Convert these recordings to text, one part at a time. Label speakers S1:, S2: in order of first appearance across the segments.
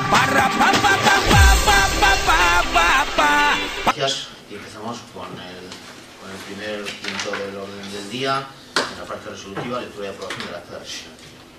S1: Gracias y empezamos con el primer punto del orden del día, en la parte resolutiva, lectura y aprobación del acta de sesión.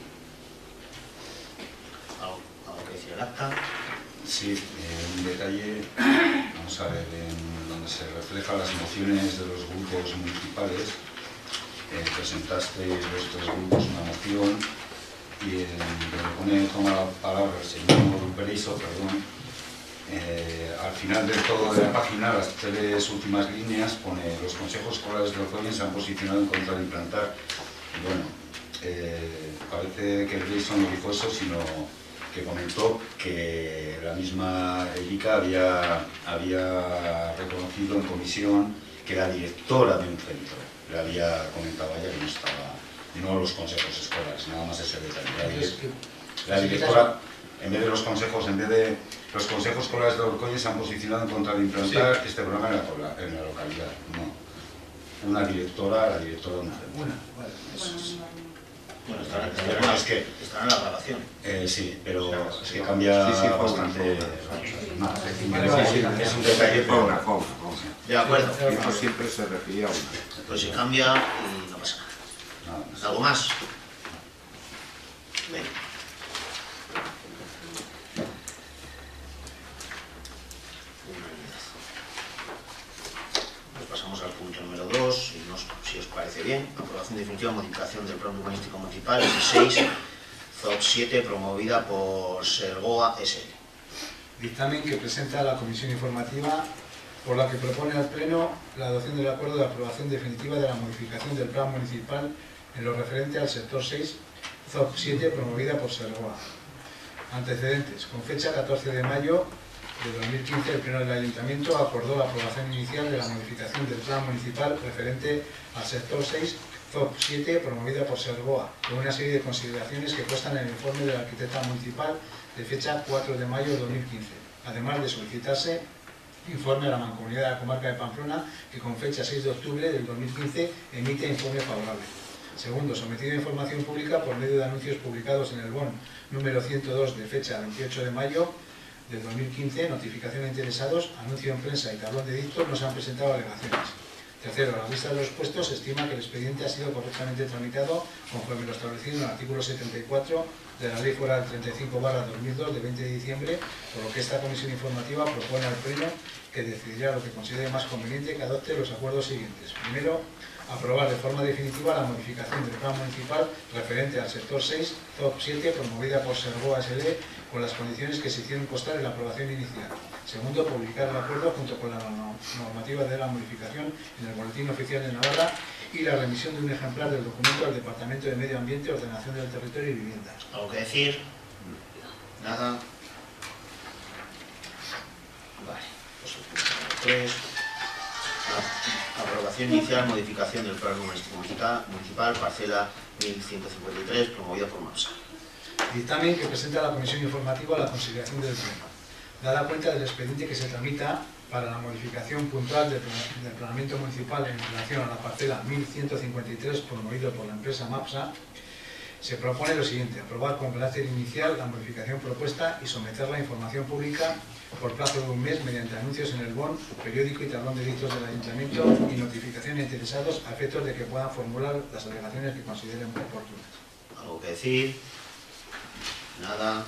S1: ¿Algo que decir el acta?
S2: Sí, un detalle, vamos a ver, en donde se reflejan las mociones de los grupos municipales. Presentasteis vuestros grupos una moción y donde pone toma la palabra el señor Pereiso, perdón. Al final del todo de la página, las tres últimas líneas, pone: los consejos escolares de Orcoyen se han posicionado en contra de implantar. Y bueno, parece que Pereiso no dijo eso, sino que comentó que la misma ELICA había reconocido en comisión que la directora de un centro le había comentado a ella que no estaba, no los consejos escolares, nada más ese detalle. La directora, en vez de los consejos escolares de Orcoyen se han posicionado en contra de implantar este programa en la localidad. No, la directora de un centro.
S1: Bueno, está en la grabación.
S2: Sí, pero es que cambia bastante. Es un detalle, pero
S1: De acuerdo.
S3: Eso siempre se refería a una.
S1: Pues se cambia y no pasa nada. ¿Algo más? Venga. Pues pasamos al punto número 2, si os parece bien. Aprobación definitiva, modificación del plan urbanístico municipal 16, ZOP 7, promovida por Sergoa SL.
S4: Dictamen que presenta la Comisión Informativa, por la que propone al Pleno la adopción del acuerdo de aprobación definitiva de la modificación del plan municipal en lo referente al sector 6, ZOP 7, promovida por Sergoa. Antecedentes. Con fecha 14 de mayo de 2015, el Pleno del Ayuntamiento acordó la aprobación inicial de la modificación del plan municipal referente al sector 6, ZOP 7, promovida por Sergoa, con una serie de consideraciones que constan en el informe de la arquitecta municipal de fecha 4 de mayo de 2015, además de solicitarse informe a la Mancomunidad de la Comarca de Pamplona, que con fecha 6 de octubre del 2015 emite informe favorable. Segundo, sometido a información pública por medio de anuncios publicados en el BON número 102 de fecha 28 de mayo del 2015, notificación a interesados, anuncio en prensa y tablón de edicto, no se han presentado alegaciones. Tercero, a la vista de los expuestos, se estima que el expediente ha sido correctamente tramitado conforme lo establecido en el artículo 74 de la Ley Foral 35/2002 de 20 de diciembre, por lo que esta comisión informativa propone al Pleno que decidirá lo que considere más conveniente que adopte los acuerdos siguientes. Primero, aprobar de forma definitiva la modificación del plan municipal referente al sector 6, ZOP 7, promovida por Sergoa SL, con las condiciones que se hicieron constar en la aprobación inicial. Segundo, publicar el acuerdo junto con la normativa de la modificación en el Boletín Oficial de Navarra y la remisión de un ejemplar del documento al Departamento de Medio Ambiente, Ordenación del Territorio y Vivienda.
S1: ¿Algo que decir? Nada. Vale, pues el punto número 3. Aprobación inicial, modificación del plan urbanístico municipal, parcela 1153, promovida por MAPSA.
S4: Dictamen que presenta la Comisión Informativa a la consideración del Pleno. Dada cuenta del expediente que se tramita para la modificación puntual del planeamiento municipal en relación a la parcela 1153, promovido por la empresa MAPSA, se propone lo siguiente: aprobar con carácter inicial la modificación propuesta y someterla a información pública por plazo de un mes mediante anuncios en el BON, periódico y tablón de edictos del Ayuntamiento y notificación a interesados a efectos de que puedan formular las alegaciones que consideren oportunas.
S1: ¿Algo que decir? Nada.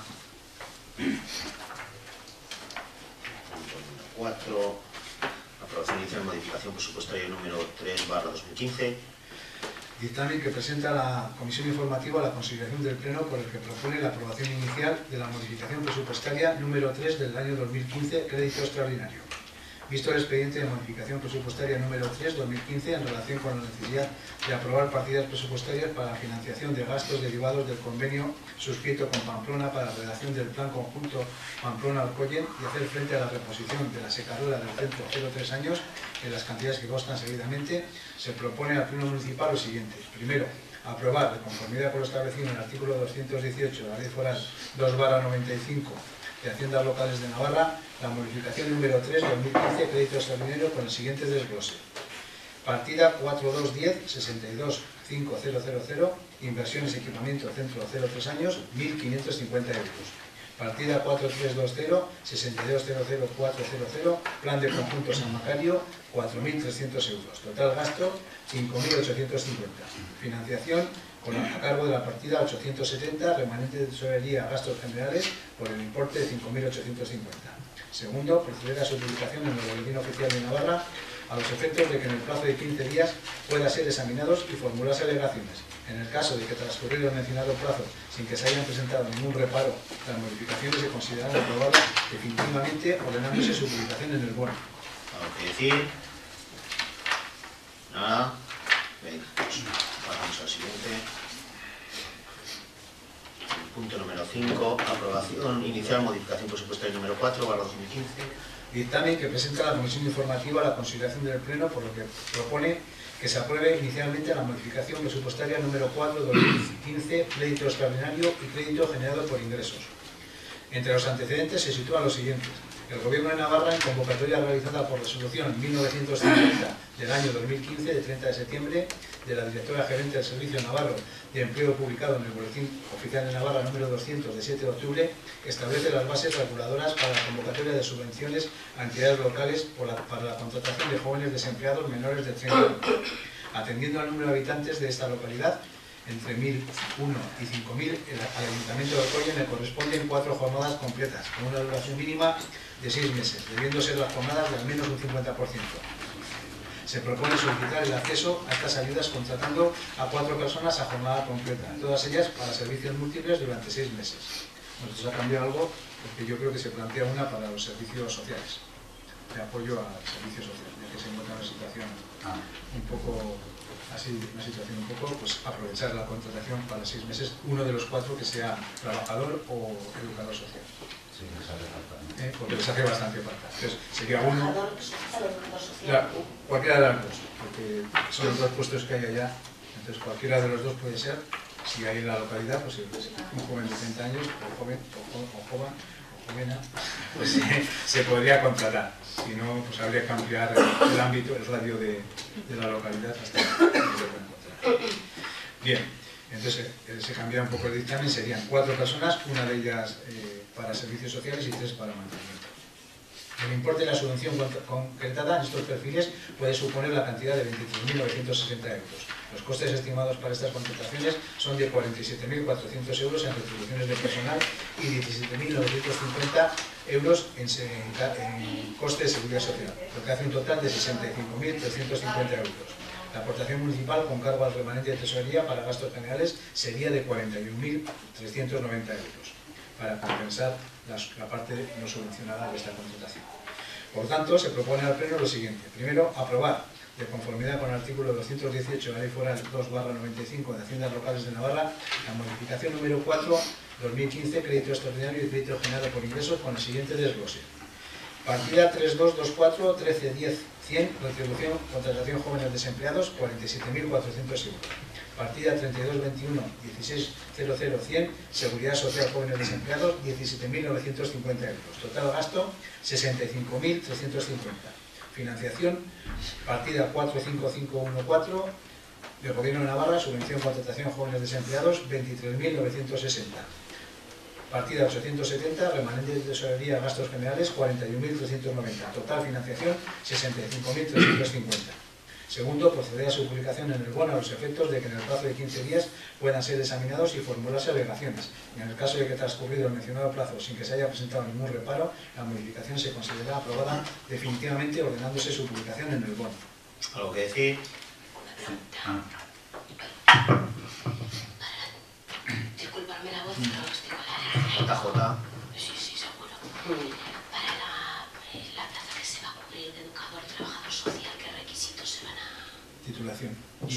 S1: Punto número 4. Aprobación inicial, modificación presupuestaria número 3/2015.
S4: Dictamen que presenta la Comisión Informativa a la consideración del Pleno, por el que propone la aprobación inicial de la modificación presupuestaria número 3 del año 2015, crédito extraordinario. Visto el expediente de modificación presupuestaria número 3/2015 en relación con la necesidad de aprobar partidas presupuestarias para la financiación de gastos derivados del convenio suscrito con Pamplona para la redacción del Plan Conjunto Pamplona-Orcoyen y hacer frente a la reposición de la secarola del centro 0,3 años en las cantidades que constan seguidamente, se propone al Pleno Municipal lo siguiente. Primero, aprobar, de conformidad con lo establecido en el artículo 218 de la Ley Foral 2/95 de Haciendas Locales de Navarra, la modificación número 3 de 2015, crédito extraordinario, con el siguiente desglose. Partida 4210-625000, inversiones equipamiento centro 0,3 años, 1.550 euros. Partida 4320, 6200400, Plan de Conjunto San Macario, 4.300 euros. Total gasto, 5.850. Financiación a cargo de la partida 870, remanente de tesorería, gastos generales, por el importe de 5.850. Segundo, proceder a su publicación en el Boletín Oficial de Navarra a los efectos de que en el plazo de 15 días pueda ser examinados y formularse alegaciones. En el caso de que transcurrido el mencionado plazo sin que se hayan presentado ningún reparo, las modificaciones se consideran aprobadas definitivamente, ordenándose su publicación en el bono.
S1: ¿Algo que decir? Nada. Venga, pues pasamos al siguiente. Punto número 5. Aprobación inicial, modificación presupuestaria número 4/2015.
S4: Dictamen que presenta la Comisión Informativa a la consideración del Pleno, por lo que propone que se apruebe inicialmente la modificación presupuestaria número 4/2015, crédito extraordinario y crédito generado por ingresos. Entre los antecedentes se sitúan los siguientes. El Gobierno de Navarra, en convocatoria realizada por resolución 1950 del año 2015, de 30 de septiembre, de la directora gerente del Servicio Navarro de Empleo, publicado en el Boletín Oficial de Navarra número 200 de 7 de octubre, establece las bases reguladoras para la convocatoria de subvenciones a entidades locales para la contratación de jóvenes desempleados menores de 30 años. Atendiendo al número de habitantes de esta localidad, entre 1.001 y 5.000, al Ayuntamiento de Orcoyen le corresponden 4 jornadas completas, con una duración mínima de 6 meses, debiendo ser las jornadas de al menos un 50%. Se propone solicitar el acceso a estas ayudas contratando a 4 personas a jornada completa, todas ellas para servicios múltiples durante 6 meses. Nosotros ha cambiado algo porque yo creo que se plantea una para los servicios sociales, de apoyo al servicio social, ya que se encuentra en una situación un poco así, pues aprovechar la contratación para 6 meses, uno de los 4 que sea trabajador o educador social.
S2: Sí, les hace falta, ¿no?
S4: Porque les hace bastante falta. Entonces, sería uno,
S5: social.
S4: cualquiera de las dos, porque son los 2 puestos que hay allá. Entonces, cualquiera de los 2 puede ser. Si hay en la localidad, pues un joven de 30 años, o jovena, pues se podría contratar. Si no, pues habría que ampliar el ámbito, el radio de la localidad hasta que se pueda encontrar. Bien, entonces se cambia un poco el dictamen, serían 4 personas, una de ellas para servicios sociales y 3 para mantenimiento. El importe de la subvención concretada en estos perfiles puede suponer la cantidad de 23.960 euros. Los costes estimados para estas contrataciones son de 47.400 euros en retribuciones de personal y 17.950 euros en costes de seguridad social, lo que hace un total de 65.350 euros. La aportación municipal con cargo al remanente de tesorería para gastos generales sería de 41.390 euros, para compensar la parte no subvencionada de esta contratación. Por tanto, se propone al Pleno lo siguiente. Primero, aprobar, de conformidad con el artículo 218 de la Ley Foral 2/95 de Haciendas Locales de Navarra, la modificación número 4/2015, crédito extraordinario y crédito generado por ingresos, con el siguiente desglose. Partida 3224, 1310-100, retribución, contratación jóvenes desempleados, 47.400 euros. Partida 3221, 1600-100, seguridad social jóvenes desempleados, 17.950 euros. Total gasto, 65.350. Financiación, partida 45514, del Gobierno de Navarra, subvención contratación jóvenes desempleados, 23.960. Partida 870, remanente de tesorería, gastos generales, 41.390. Total financiación, 65.350. Segundo, proceder a su publicación en el bono a los efectos de que en el plazo de 15 días puedan ser examinados y formularse alegaciones. Y en el caso de que transcurrido el mencionado plazo sin que se haya presentado ningún reparo, la modificación se considera aprobada definitivamente, ordenándose su publicación en el bono.
S1: ¿Algo que decir?
S5: Disculparme la voz, pero estoy con la
S1: JJ.
S5: Sí, seguro. Para la plaza que se va a cubrir de educador, trabajador social, ¿qué requisitos se van a...?
S4: Titulación.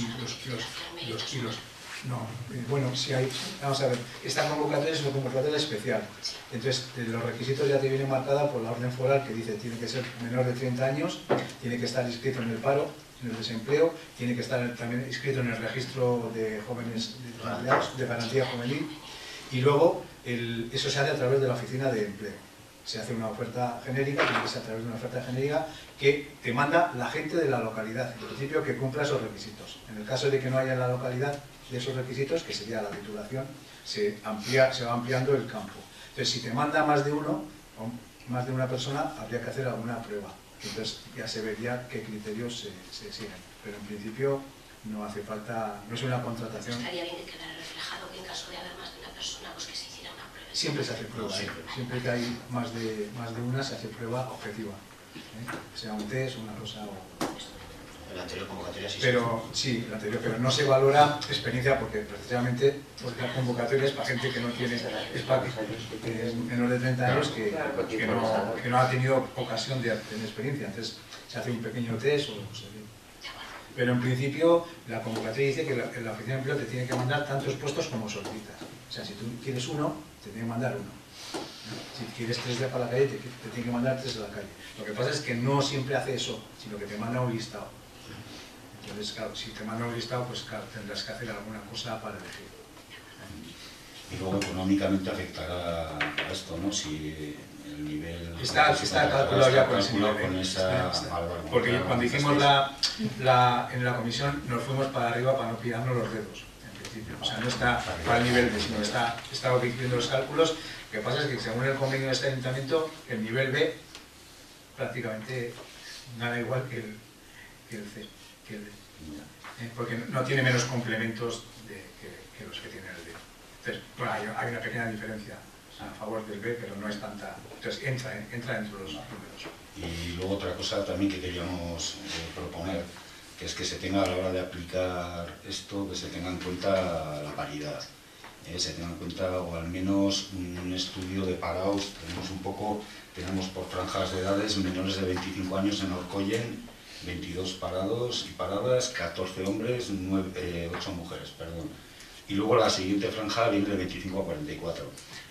S4: No, bueno, si hay... Vamos a ver, esta convocatoria es una convocatoria especial. Entonces, los requisitos ya te vienen marcada por la orden foral, que dice tiene que ser menor de 30 años, tiene que estar inscrito en el paro, en el desempleo, tiene que estar también inscrito en el registro de jóvenes de garantía juvenil, y luego eso se hace a través de la oficina de empleo. Se hace una oferta genérica, tiene que ser a través de una oferta genérica que te manda la gente de la localidad, en principio que cumpla esos requisitos. En el caso de que no haya en la localidad de esos requisitos, que sería la titulación, se va ampliando el campo. Entonces, si te manda más de uno, o más de una persona, habría que hacer alguna prueba. Entonces, ya se vería qué criterios se siguen. Pero en principio no hace falta, no es una contratación.
S5: Estaría bien que quedara reflejado que en caso de haber más de una persona, pues que se hiciera una prueba.
S4: Siempre se hace prueba, siempre que hay más de una se hace prueba objetiva. Sea un test, una cosa o...
S1: En la anterior convocatoria sí.
S4: Pero sí, la anterior, pero no se valora experiencia porque precisamente la convocatoria es para gente que no tiene, es para menor de 30 años que no ha tenido ocasión de tener experiencia. Entonces se hace un pequeño test o no sé. Pero en principio la convocatoria dice que la oficina de empleo te tiene que mandar tantos puestos como solicitas. O sea, si tú quieres uno, te tiene que mandar uno. Si quieres 3 de para la calle, te tiene que mandar 3 de la calle. Lo que pasa es que no siempre hace eso, sino que te manda un listado. Entonces, claro, si te manda un listado, pues claro, tendrás que hacer alguna cosa para elegir.
S2: Y luego económicamente afectará a esto, ¿no? Si el nivel...
S4: Está calculado ya con ese nivel.
S2: Con esa...
S4: Porque cuando hicimos en la comisión nos fuimos para arriba para no pillarnos los dedos, en principio. O sea, no está para el nivel B, sino está viendo los cálculos. Lo que pasa es que según el convenio de este ayuntamiento, el nivel B prácticamente gana igual que el C. Porque no tiene menos complementos que los que tiene el B. Entonces, bueno, hay una pequeña diferencia a favor del B, pero no es tanta. Entonces entra dentro de los números.
S2: Y luego otra cosa también que queríamos proponer, que es que se tenga a la hora de aplicar esto, que se tenga en cuenta la paridad. Se tenga en cuenta, o al menos un estudio de parados. Tenemos por franjas de edades menores de 25 años en Orcoyen, 22 parados y paradas, 14 hombres, 8 mujeres, perdón. Y luego la siguiente franja viene de 25 a 44,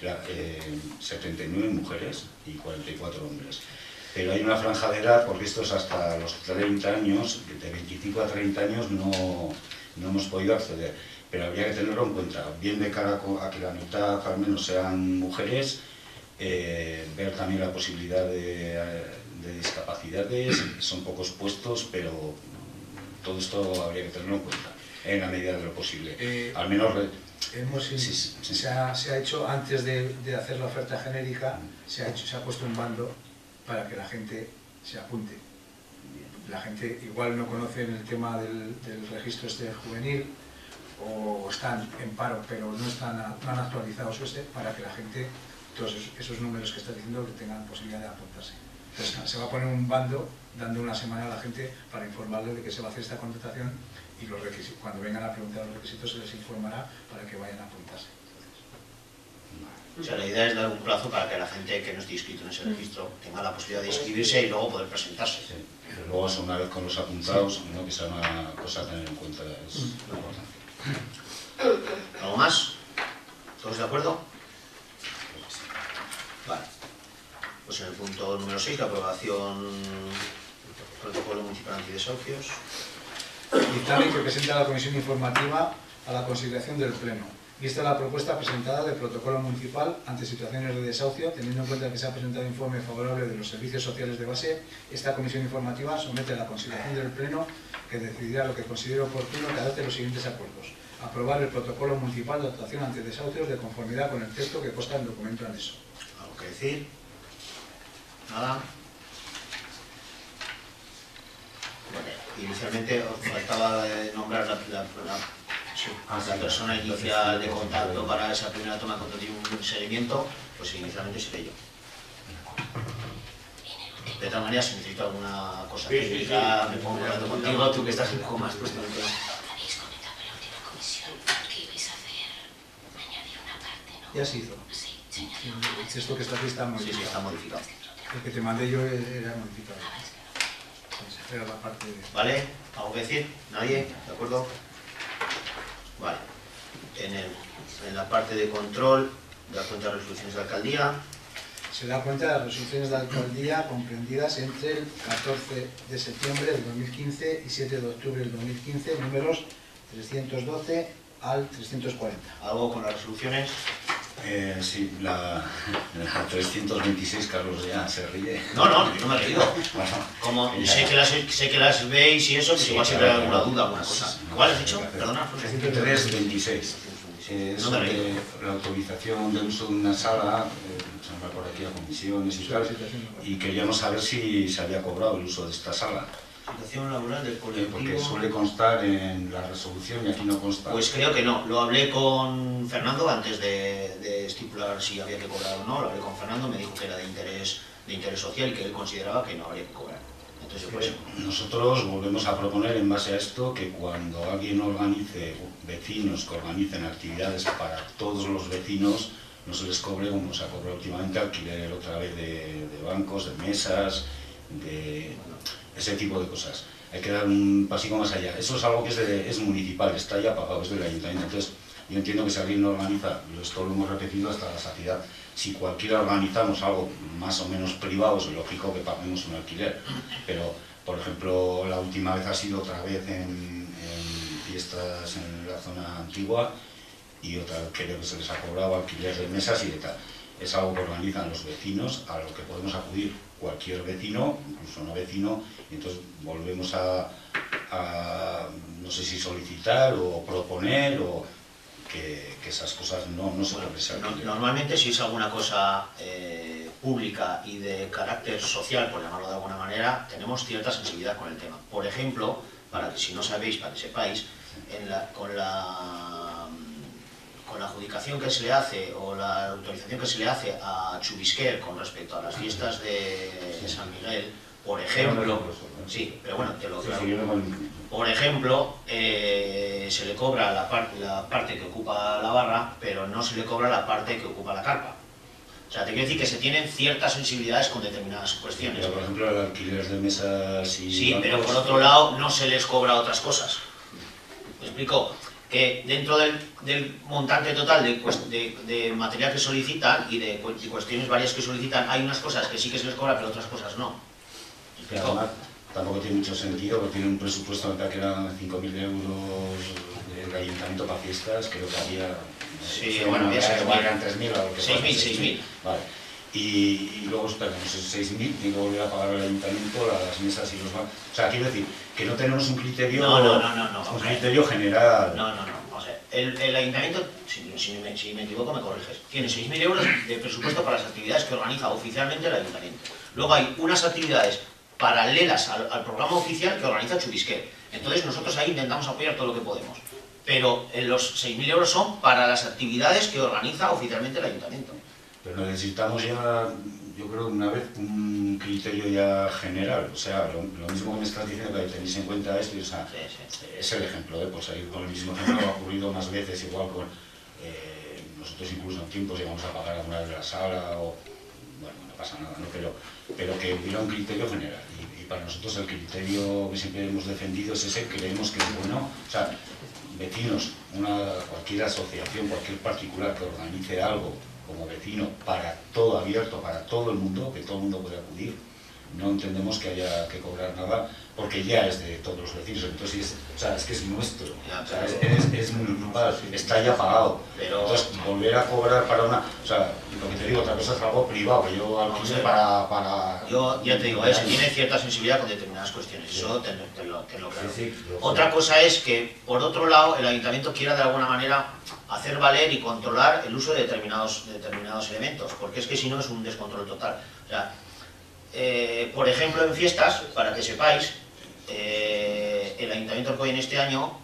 S2: 79 mujeres y 44 hombres. Pero hay una franja de edad, porque esto es hasta los 30 años, de 25 a 30 años no hemos podido acceder. Pero habría que tenerlo en cuenta, bien de cara a que la mitad al menos sean mujeres, ver también la posibilidad de discapacidades, son pocos puestos, pero todo esto habría que tenerlo en cuenta, en la medida de lo posible. Al menos...
S4: Se ha hecho, antes de hacer la oferta genérica, se ha puesto un bando para que la gente se apunte. La gente igual no conoce el tema del registro juvenil, o están en paro, pero no han actualizado su para que la gente, todos esos números que está diciendo, que tengan posibilidad de apuntarse. Entonces se va a poner un bando dando una semana a la gente para informarle de que se va a hacer esta contratación, y los requisitos, cuando vengan a preguntar los requisitos se les informará para que vayan a apuntarse.
S1: O sea, la idea es dar un plazo para que la gente que no esté inscrito en ese registro tenga la posibilidad de inscribirse y luego poder presentarse.
S2: Sí. Pero luego, una vez con los apuntados, ¿no? Que sea una cosa a tener en cuenta, es lo importante.
S1: ¿Algo más? ¿Todos de acuerdo? Vale. Pues en el punto número 6, la aprobación del protocolo municipal antidesahucios.
S4: Dictamen que presenta la comisión informativa a la consideración del Pleno. Vista la propuesta presentada del protocolo municipal ante situaciones de desahucio, teniendo en cuenta que se ha presentado informe favorable de los servicios sociales de base, esta comisión informativa somete a la consideración del Pleno, que decidirá lo que considere oportuno que adopte los siguientes acuerdos. Aprobar el protocolo municipal de actuación ante desahucios de conformidad con el texto que consta en el documento anexo.
S1: ¿Algo que decir? Nada. Bueno, inicialmente os faltaba nombrar la persona inicial de contacto para esa primera toma de contacto y un seguimiento, pues inicialmente seré yo. De todas maneras, si necesito alguna cosa técnica, me pongo en contacto contigo, tú que estás un poco más puesto en el tema.
S5: Habéis comentado en la última comisión que ibais a hacer, añadir una parte, ¿no?
S4: Ya se hizo.
S5: Sí, se añadió una
S4: El texto que está aquí está
S1: Sí,
S4: modificado.
S1: sí, está modificado.
S4: El que te mandé yo era modificado. Era la parte de...
S1: ¿Vale? ¿Algo que decir? ¿Nadie? ¿De acuerdo? Vale. En la parte de control, dar cuenta de resoluciones de alcaldía.
S4: Se da cuenta de las resoluciones de alcaldía comprendidas entre el 14 de septiembre del 2015 y 7 de octubre del 2015, números 312 al 340.
S1: ¿Algo con las resoluciones?
S2: Sí, la 326, Carlos ya se ríe.
S1: No, yo no me he reído.
S2: Bueno,
S1: Como
S2: ya.
S1: sé que las veis y eso, pues
S2: Sí,
S1: igual siempre hay
S2: claro,
S1: alguna
S2: claro.
S1: duda, alguna cosa. ¿Cuál has dicho? Perdona.
S2: 326. eso de la autorización del uso de una sala, se nos va por aquí a comisiones y tal, y queríamos saber si se había cobrado el uso de esta sala.
S1: Situación laboral del colectivo...
S2: Porque suele constar en la resolución y aquí no consta.
S1: Pues creo que no. Lo hablé con Fernando antes de estipular si había que cobrar o no. Lo hablé con Fernando, me dijo que era de interés social y que él consideraba que no habría que cobrar. Entonces, pues,
S2: nosotros volvemos a proponer en base a esto que cuando alguien organice, vecinos que organicen actividades para todos los vecinos, no se les cobre como se ha cobrado últimamente alquiler otra vez de bancos, de mesas, de ese tipo de cosas. Hay que dar un pasico más allá. Eso es algo que es municipal, está ya pagado, es del ayuntamiento. Entonces, yo entiendo que si alguien no organiza, esto lo hemos repetido hasta la saciedad, si cualquiera organizamos algo más o menos privado, es lógico que paguemos un alquiler. Pero, por ejemplo, la última vez ha sido otra vez en fiestas en la zona antigua y otra vez creo que se les ha cobrado alquiler de mesas y de tal. Es algo que organizan los vecinos, a lo que podemos acudir cualquier vecino, incluso no vecino, y entonces volvemos a no sé si solicitar o proponer o que esas cosas no se pueden.
S1: Normalmente si es alguna cosa pública y de carácter social, por llamarlo de alguna manera, tenemos cierta sensibilidad con el tema. Por ejemplo, para que si no sabéis, para que sepáis, con la adjudicación que se le hace o la autorización que se le hace a Chubisquer con respecto a las fiestas de San Miguel, por ejemplo, sí, pero bueno, te lo claro. Por ejemplo, se le cobra la parte que ocupa la barra, pero no se le cobra la parte que ocupa la carpa. O sea, te quiero decir que se tienen ciertas sensibilidades con determinadas cuestiones.
S2: Pero, por ejemplo, el alquiler de mesas y...
S1: Sí, pero por otro lado no se les cobra otras cosas. ¿Me explico? Que dentro del montante total de material que solicitan y de cuestiones varias que solicitan, hay unas cosas que sí que se les cobra, pero otras cosas no.
S2: Y además, tampoco tiene mucho sentido, porque tiene un presupuesto que eran 5.000 euros del ayuntamiento para fiestas, creo que había...
S1: Sí, bueno, había 6.000.
S2: Eran 3.000 o algo que
S1: 6.000.
S2: Vale. Y luego tenemos 6.000, tiene que volver a pagar el ayuntamiento las mesas y los bancos. O sea, quiero decir, que no tenemos un criterio...
S1: No.
S2: Un criterio general.
S1: No. O sea, el ayuntamiento, si me equivoco me corriges, tiene 6.000 euros de presupuesto para las actividades que organiza oficialmente el ayuntamiento. Luego hay unas actividades paralelas al programa oficial que organiza Chubisquer. Entonces nosotros ahí intentamos apoyar todo lo que podemos. Pero los 6.000 euros son para las actividades que organiza oficialmente el ayuntamiento.
S2: Pero necesitamos ya, yo creo, una vez un criterio ya general. O sea, lo mismo que me estás diciendo, que tenéis en cuenta esto, o sea,
S1: sí.
S2: Es el ejemplo, pues ahí con el mismo ejemplo ha ocurrido más veces, igual con nosotros incluso en tiempos llegamos a pagar alguna vez la sala, o bueno, no pasa nada, ¿no? Pero que hubiera un criterio general. Y para nosotros el criterio que siempre hemos defendido es ese, creemos que es bueno. O sea, vecinos, cualquier asociación, cualquier particular que organice algo como vecino para todo abierto, para todo el mundo, que todo el mundo pueda acudir, no entendemos que haya que cobrar nada porque ya es de todos los vecinos, entonces es que es nuestro, es municipal, está ya pagado. Entonces volver a cobrar para una... O sea, lo que te digo, otra cosa es algo privado, que yo alquile para...
S1: Yo ya te digo, se tiene cierta sensibilidad con determinadas cuestiones, eso te lo claro. Otra cosa es que, por otro lado, el ayuntamiento quiera de alguna manera hacer valer y controlar el uso de determinados elementos, porque es que si no es un descontrol total. O sea, por ejemplo, en fiestas, para que sepáis, el ayuntamiento que hoy en este año,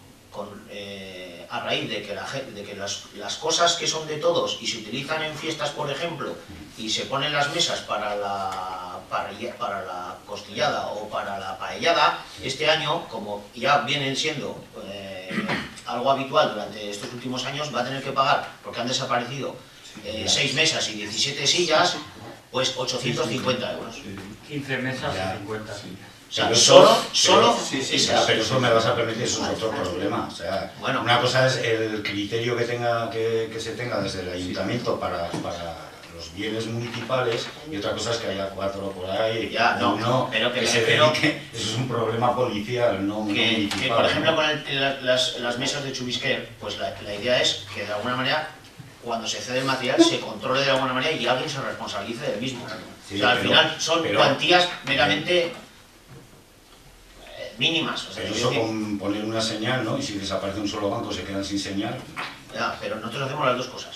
S1: a raíz de que las cosas que son de todos y se utilizan en fiestas, por ejemplo, y se ponen las mesas para la costillada o para la paellada, este año, como ya vienen siendo algo habitual durante estos últimos años, va a tener que pagar, porque han desaparecido 6 mesas y 17 sillas, pues 850 euros.
S6: 15 mesas y 50.
S1: O sea, solo
S2: pero eso me vas a permitir, eso es otro problema. O sea,
S1: bueno,
S2: una cosa es el criterio que se tenga desde el ayuntamiento para los bienes municipales y otra cosa es que haya 4 por ahí,
S1: pero
S2: que se dedique, eso es un problema policial, no municipal.
S1: Que, por ejemplo, con las mesas de Chubisquer, pues la idea es que de alguna manera, cuando se cede el material, se controle de alguna manera y alguien se responsabilice del mismo.
S2: Sí,
S1: o sea, al final son cuantías meramente mínimas. O sea,
S2: pero eso con poner una señal, ¿no? Y si desaparece un solo banco se quedan sin señal,
S1: Ya, pero nosotros hacemos las dos cosas.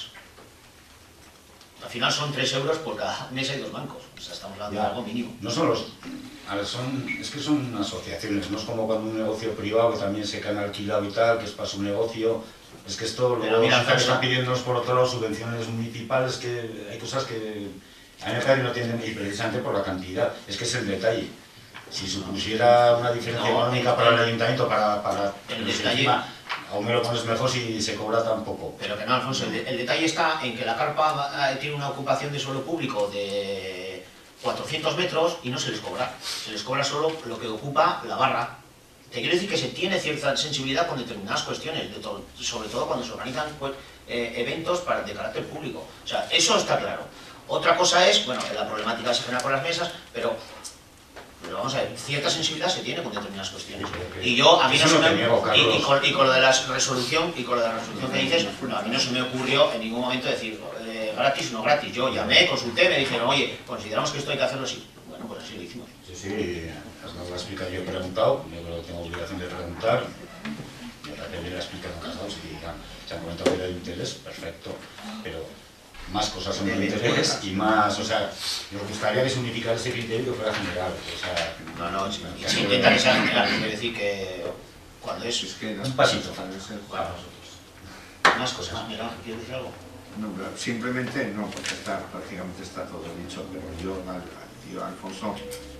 S1: Al final son 3 euros por cada mesa y 2 bancos. O sea, estamos hablando de algo mínimo.
S2: No son los... A ver, es que son asociaciones, no es como cuando un negocio privado que también se queda alquilado y tal, que es para su negocio. Es que esto, luego están pidiéndonos por otro lado subvenciones municipales, que hay cosas que a mí me parece que no tienen, y precisamente por la cantidad, es que es el detalle. Si supusiera una diferencia económica para el ayuntamiento, para
S1: el detalle,
S2: aún me lo pones mejor si se cobra tan poco.
S1: Pero que no, Alfonso, el detalle está en que la carpa tiene una ocupación de suelo público de 400 metros y no se les cobra. Se les cobra solo lo que ocupa la barra. Te quiero decir que se tiene cierta sensibilidad con determinadas cuestiones, sobre todo cuando se organizan eventos de carácter público. O sea, eso está claro. Otra cosa es, bueno, la problemática se genera con las mesas, pero vamos a ver, cierta sensibilidad se tiene con determinadas cuestiones. Y yo, a mí no se me... Y con lo de la resolución, que dices, no, a mí no se me ocurrió en ningún momento decir gratis o no gratis. Yo llamé, consulté, me dijeron, oye, consideramos que esto hay que hacerlo así. Bueno, pues así lo hicimos.
S2: Sí, has dado la explicación, yo he preguntado, yo creo que tengo obligación de preguntar, me parece bien la explicación que has dado, si se han comentado que era de interés, perfecto, pero más cosas son de interés y más, o sea, nos gustaría que se unificara ese criterio que fuera general, o sea...
S1: No, se intenta que sea general, quiere decir que cuando es
S3: que
S2: un pasito.
S1: Para nosotros. Más cosas, mira, ¿quieres decir algo?
S3: No, simplemente no, porque prácticamente está todo dicho, pero yo Alfonso,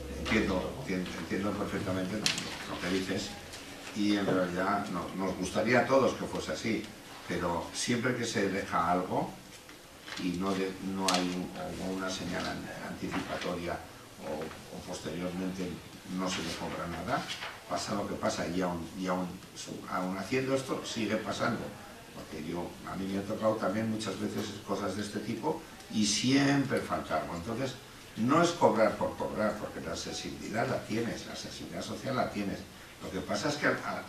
S3: entiendo perfectamente lo que dices y en realidad nos gustaría a todos que fuese así, pero siempre que se deja algo y no hay una señal anticipatoria o posteriormente no se le cobra nada, pasa lo que pasa y aún haciendo esto sigue pasando. Porque a mí me ha tocado también muchas veces cosas de este tipo y siempre falta algo. Entonces, no es cobrar por cobrar, porque la sensibilidad la tienes, la sensibilidad social la tienes. Lo que pasa es que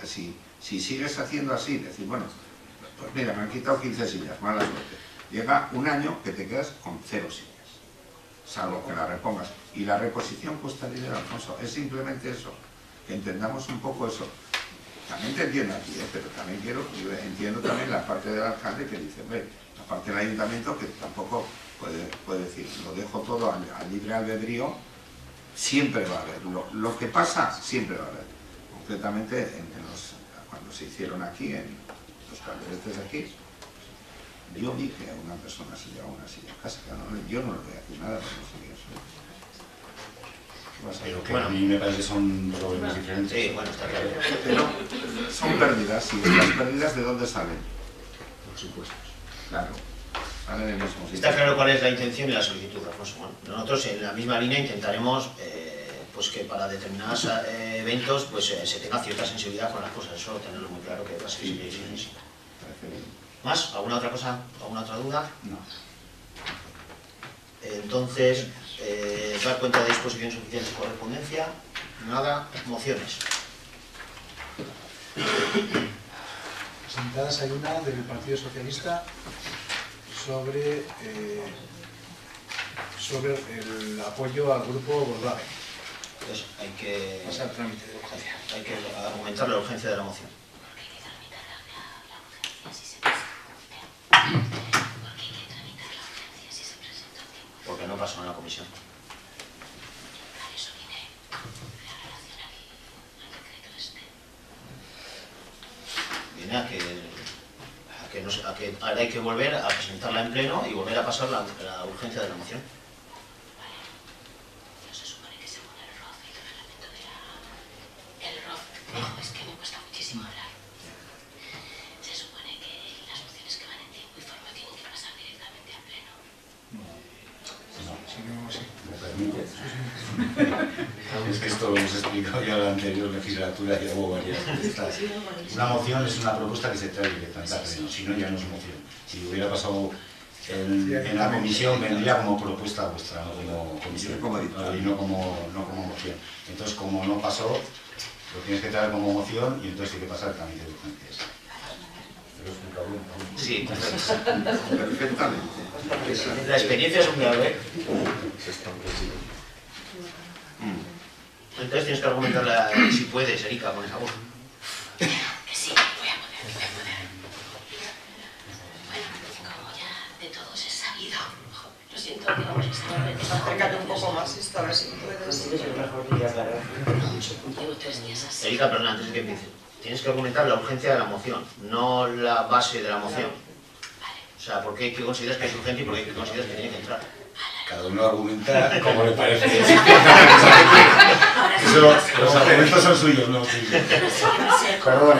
S3: si sigues haciendo así, decir, bueno, pues mira, me han quitado 15 sillas, mala suerte. Llega un año que te quedas con 0 sillas, salvo que la repongas. Y la reposición cuesta dinero, Alfonso, es simplemente eso, que entendamos un poco eso. También te entiendo aquí, pero también entiendo también la parte del alcalde que dice, hombre, la parte del ayuntamiento que tampoco puede decir, lo dejo todo al libre albedrío, siempre va a haber, lo que pasa siempre va a haber. Concretamente, cuando se hicieron aquí, en los calderetes de aquí, yo vi que una persona se llevaba una silla a casa, yo no le voy a decir nada, pero no sabía eso.
S2: Pero que a mí me parece que son problemas diferentes.
S1: Sí, bueno, está claro.
S3: Pero son pérdidas, y las pérdidas ¿de dónde salen? Por supuesto. Claro, salen del mismo sitio.
S1: Está claro cuál es la intención y la solicitud, Alfonso. Bueno, nosotros en la misma línea intentaremos pues que para determinados eventos pues se tenga cierta sensibilidad con las cosas, eso tenerlo muy claro que va a ser sí.
S3: Parece bien.
S1: ¿Más? ¿Alguna otra cosa? ¿Alguna otra duda?
S2: No.
S1: Entonces, dar cuenta de disposiciones oficiales de correspondencia, nada, mociones.
S4: Presentadas hay una del Partido Socialista sobre el apoyo al grupo Volkswagen.
S1: Entonces, hay que
S4: Pasar trámite de urgencia.
S1: Hay que argumentar la urgencia de la moción.
S5: Porque hay que tramitar la urgencia si se presenta a tiempo. Porque hay que tramitar la urgencia si se presenta a tiempo.
S1: Porque no pasó en la comisión.
S5: Para eso viene la relación al decreto este.
S1: Viene a que ahora hay que volver a presentarla en pleno y volver a pasar la urgencia de la moción.
S5: No se supone que según el ROF, el reglamento de el ROF, no, es que me cuesta muchísimo hablar. Se supone que las mociones que van en tiempo y forma tienen que pasar directamente al pleno.
S4: Si no, sí.
S2: ¿Me permite? Es que esto lo hemos explicado ya en la anterior legislatura, ya hubo varias veces. Una moción es una propuesta que se trae directamente al pleno, si no ya no es moción. Si hubiera pasado en la comisión vendría como propuesta vuestra, no como comisión, y no como moción. Entonces, como no pasó, lo tienes que traer como moción y entonces tiene que pasar el trámite de urgencias. ¿Te lo he explicado bien?
S1: Sí,
S3: Perfectamente.
S1: la experiencia es un grado, ¿eh? Entonces tienes que argumentarla si puedes, Erika, con esa voz.
S5: Que sí, voy a poder. siento que vamos a estar...
S7: Acércate un poco más esto, a ver si puedes...
S5: Llevo 3 días así.
S1: Erika, perdona, antes de que empiece. Tienes que argumentar la urgencia de la moción, no la base de la moción. O sea, ¿por qué consideras que es urgente y por qué consideras que tiene que entrar?
S2: Cada uno argumenta como le parece.
S5: Ahora sí,
S2: Los argumentos son suyos, no tuyos. Perdón,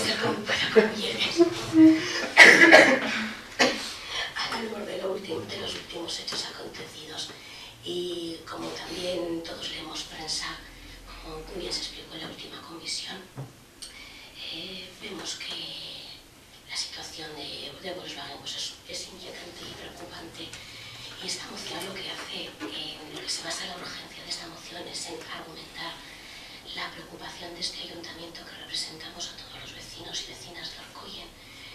S5: Al borde de los últimos hechos acontecidos y como también todos leemos prensa, como muy bien se explicó en la última comisión, vemos que la situación de Volkswagen pues es inquietante y preocupante. Y esta moción lo que hace, lo que se basa en la urgencia de esta moción es en argumentar la preocupación de este ayuntamiento que representamos a todos los vecinos y vecinas de Orcoyen,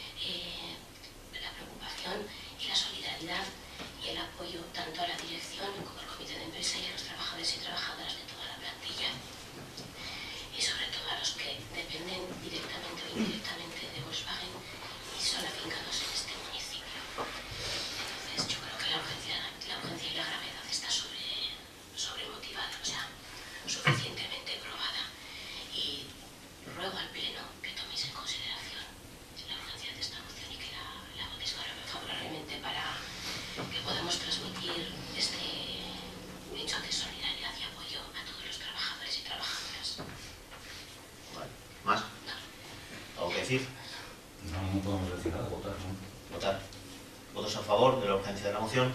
S5: la preocupación y la solidaridad y el apoyo tanto a la dirección como al comité de empresa y a los trabajadores y trabajadoras de toda la plantilla y sobre todo a los que dependen directamente o indirectamente de Volkswagen y son afincados en este municipio. Entonces yo creo que la urgencia y la gravedad está sobremotivada, o sea, suficientemente probada, y ruego al Pleno que toméis en consideración la urgencia de esta moción y que la votéis favorablemente para que podamos transmitir este hecho de solidaridad y apoyo a todos los trabajadores y trabajadoras.
S1: Vale. ¿Más? ¿Algo que decir?
S2: No podemos decir nada, votar, ¿no?
S1: Votar. ¿Votos a favor de la urgencia de la moción?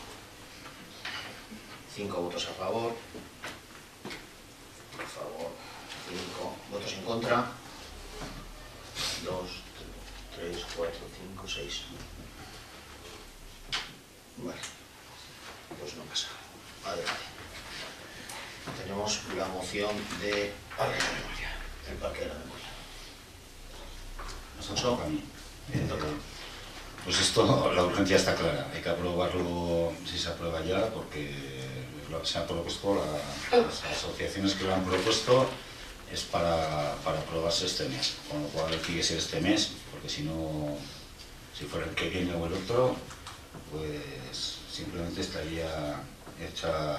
S1: 5 votos a favor. Por favor. 5 votos en contra. 2, 3, 4, 5, 6. Vale. Pues no pasa. Adelante. Tenemos la moción de el Parque de la Memoria.
S2: Nos toca a mí. Pues esto, la urgencia está clara, hay que aprobarlo si se aprueba ya, porque se han propuesto, las asociaciones que lo han propuesto es para aprobarse este mes, con lo cual tiene que ser este mes, porque si no, si fuera el que viene o el otro, pues simplemente estaría hecha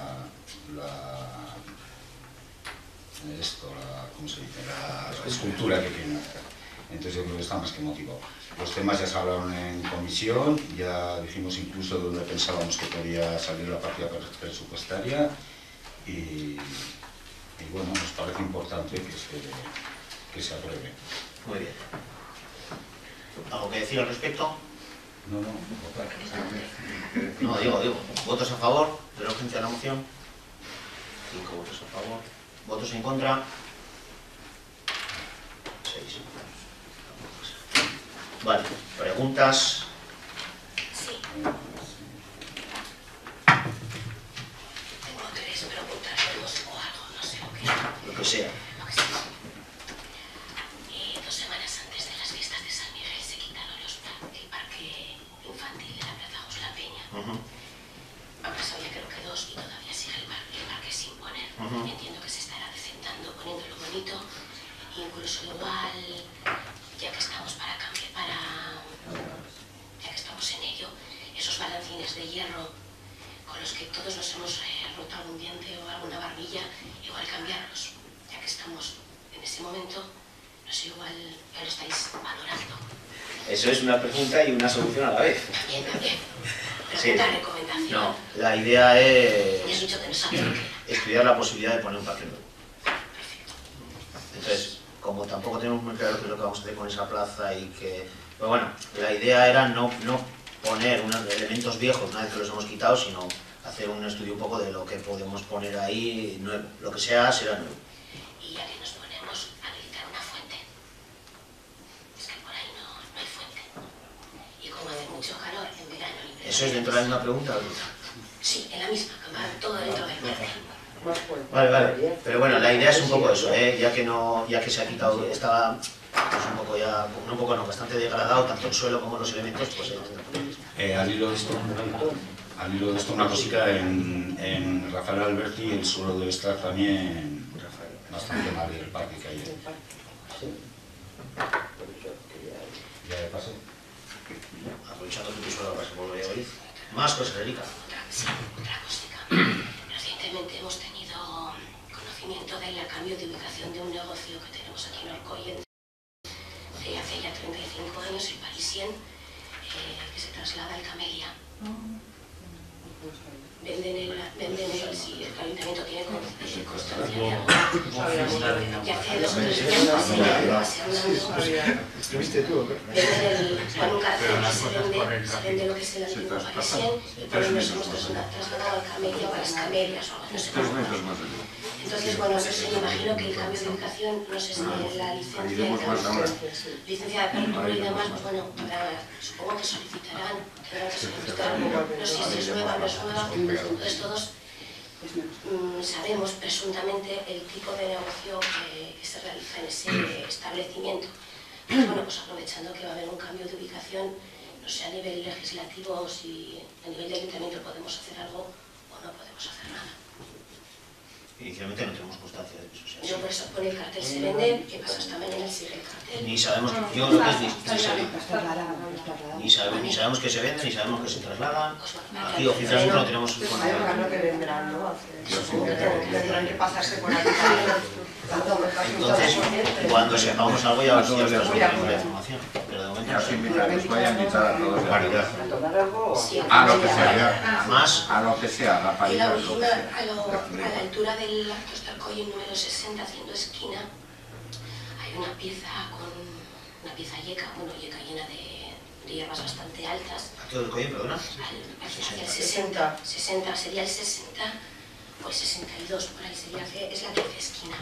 S2: ¿cómo se dice? La escultura que tiene. Entonces yo creo que está más que motivado. Los temas ya se hablaron en comisión, ya dijimos incluso de dónde pensábamos que podía salir la partida presupuestaria y bueno, nos parece importante que se apruebe.
S1: Muy bien. ¿Algo que decir al respecto?
S2: No, votar.
S1: No, digo. ¿Votos a favor de la urgencia de la moción? 5 votos a favor. ¿Votos en contra? 6. Vale, preguntas.
S5: Sí. Tengo 3 preguntas o algo, no sé
S1: Lo que sea.
S5: Lo que sea. 2 semanas antes de las fiestas de San Miguel se quitaron el parque infantil de la Plaza Jos La Peña. Han pasado ya creo que 2 y todavía sigue el parque sin poner. Entiendo que se estará decentando, poniéndolo bonito. Incluso igual, ya que estamos ya que estamos en ello, esos balancines de hierro con los que todos nos hemos roto algún diente o alguna barbilla, igual cambiarlos, ya que estamos en ese momento, no sé, igual ya lo estáis valorando.
S1: Eso es una pregunta y una solución a la vez.
S5: También.
S1: Sí.
S5: Pregunta, recomendación.
S1: No, la idea es
S5: Es mucho que no sabe.
S1: estudiar la posibilidad de poner un parque nuevo. Entonces, como tampoco tenemos muy claro qué es lo que vamos a hacer con esa plaza y que... Pues bueno, la idea era no poner unos elementos viejos una vez que los hemos quitado, sino hacer un estudio un poco de lo que podemos poner ahí nuevo. Lo que sea, será nuevo.
S5: Y ya que nos ponemos a habilitar una fuente, es que por ahí no hay fuente. Y como hace mucho calor en verano...
S1: ¿Eso es dentro de la misma pregunta?
S5: Sí, en la misma, todo dentro del parque.
S1: Vale. Pero bueno, la idea es un poco eso, ya que se ha quitado, estaba pues un poco ya, bastante degradado, tanto el suelo como los elementos, pues
S2: Al hilo de esto, una cosita, en Rafael Alberti el suelo debe estar también bastante mal, el parque que hay ahí. Ya de paso.
S1: Aprovechando que tu suelo para que volver a oír. Más cosas, Erika.
S5: Sí, cambio de ubicación de un negocio que tenemos aquí en Orcoy de hace ya 35 años, el Parisien, que se traslada al Camelia. Venden el si el ayuntamiento tiene constancia de algo. Y hace 2 o 3 días
S4: ¿Lo viste tú o qué?
S5: venden con un cartel que se vende lo que es el antiguo Parisien, y por eso nos hemos trasladado al Camelia o a las Camelias o no sé cómo. Entonces, bueno, no sé, me imagino que el cambio de ubicación, no sé si la licencia de apertura y demás, pues bueno, supongo que solicitarán, no sé si es nueva o no es nueva, entonces todos sabemos presuntamente el tipo de negocio que se realiza en ese establecimiento. Pero bueno, pues aprovechando que va a haber un cambio de ubicación, no sé a nivel legislativo si a nivel de ayuntamiento podemos hacer algo o no podemos hacer nada.
S1: Inicialmente no tenemos constancia de eso. O sea,
S5: Yo por eso pone el cartel se vende, ¿qué pasa? Hasta mañana sigue el cartel.
S1: ni sabemos, yo lo que es ni sabemos que se vende, ni sabemos que se trasladan. Aquí oficialmente no tenemos información.
S7: Claro que vendrán, ¿no? Supongo que tendrán que pasarse por aquí.
S1: Entonces, cuando sepamos algo ya os trasladamos la información. Pero de momento
S3: Ya
S1: no
S3: os
S1: sé.
S3: voy a invitar a todos.
S1: Paridad.
S5: Sí,
S3: A lo que sea,
S1: Más,
S3: a lo que sea, la
S5: y la
S3: paridad.
S5: última, a la altura del Arcoy en número 60, haciendo esquina, hay una pieza yeca, yeca llena de hierbas bastante altas.
S1: a todo el coño, perdona.
S5: Hacia el 60, sería el 60 o el 62, por ahí sería, es la que hace esquina.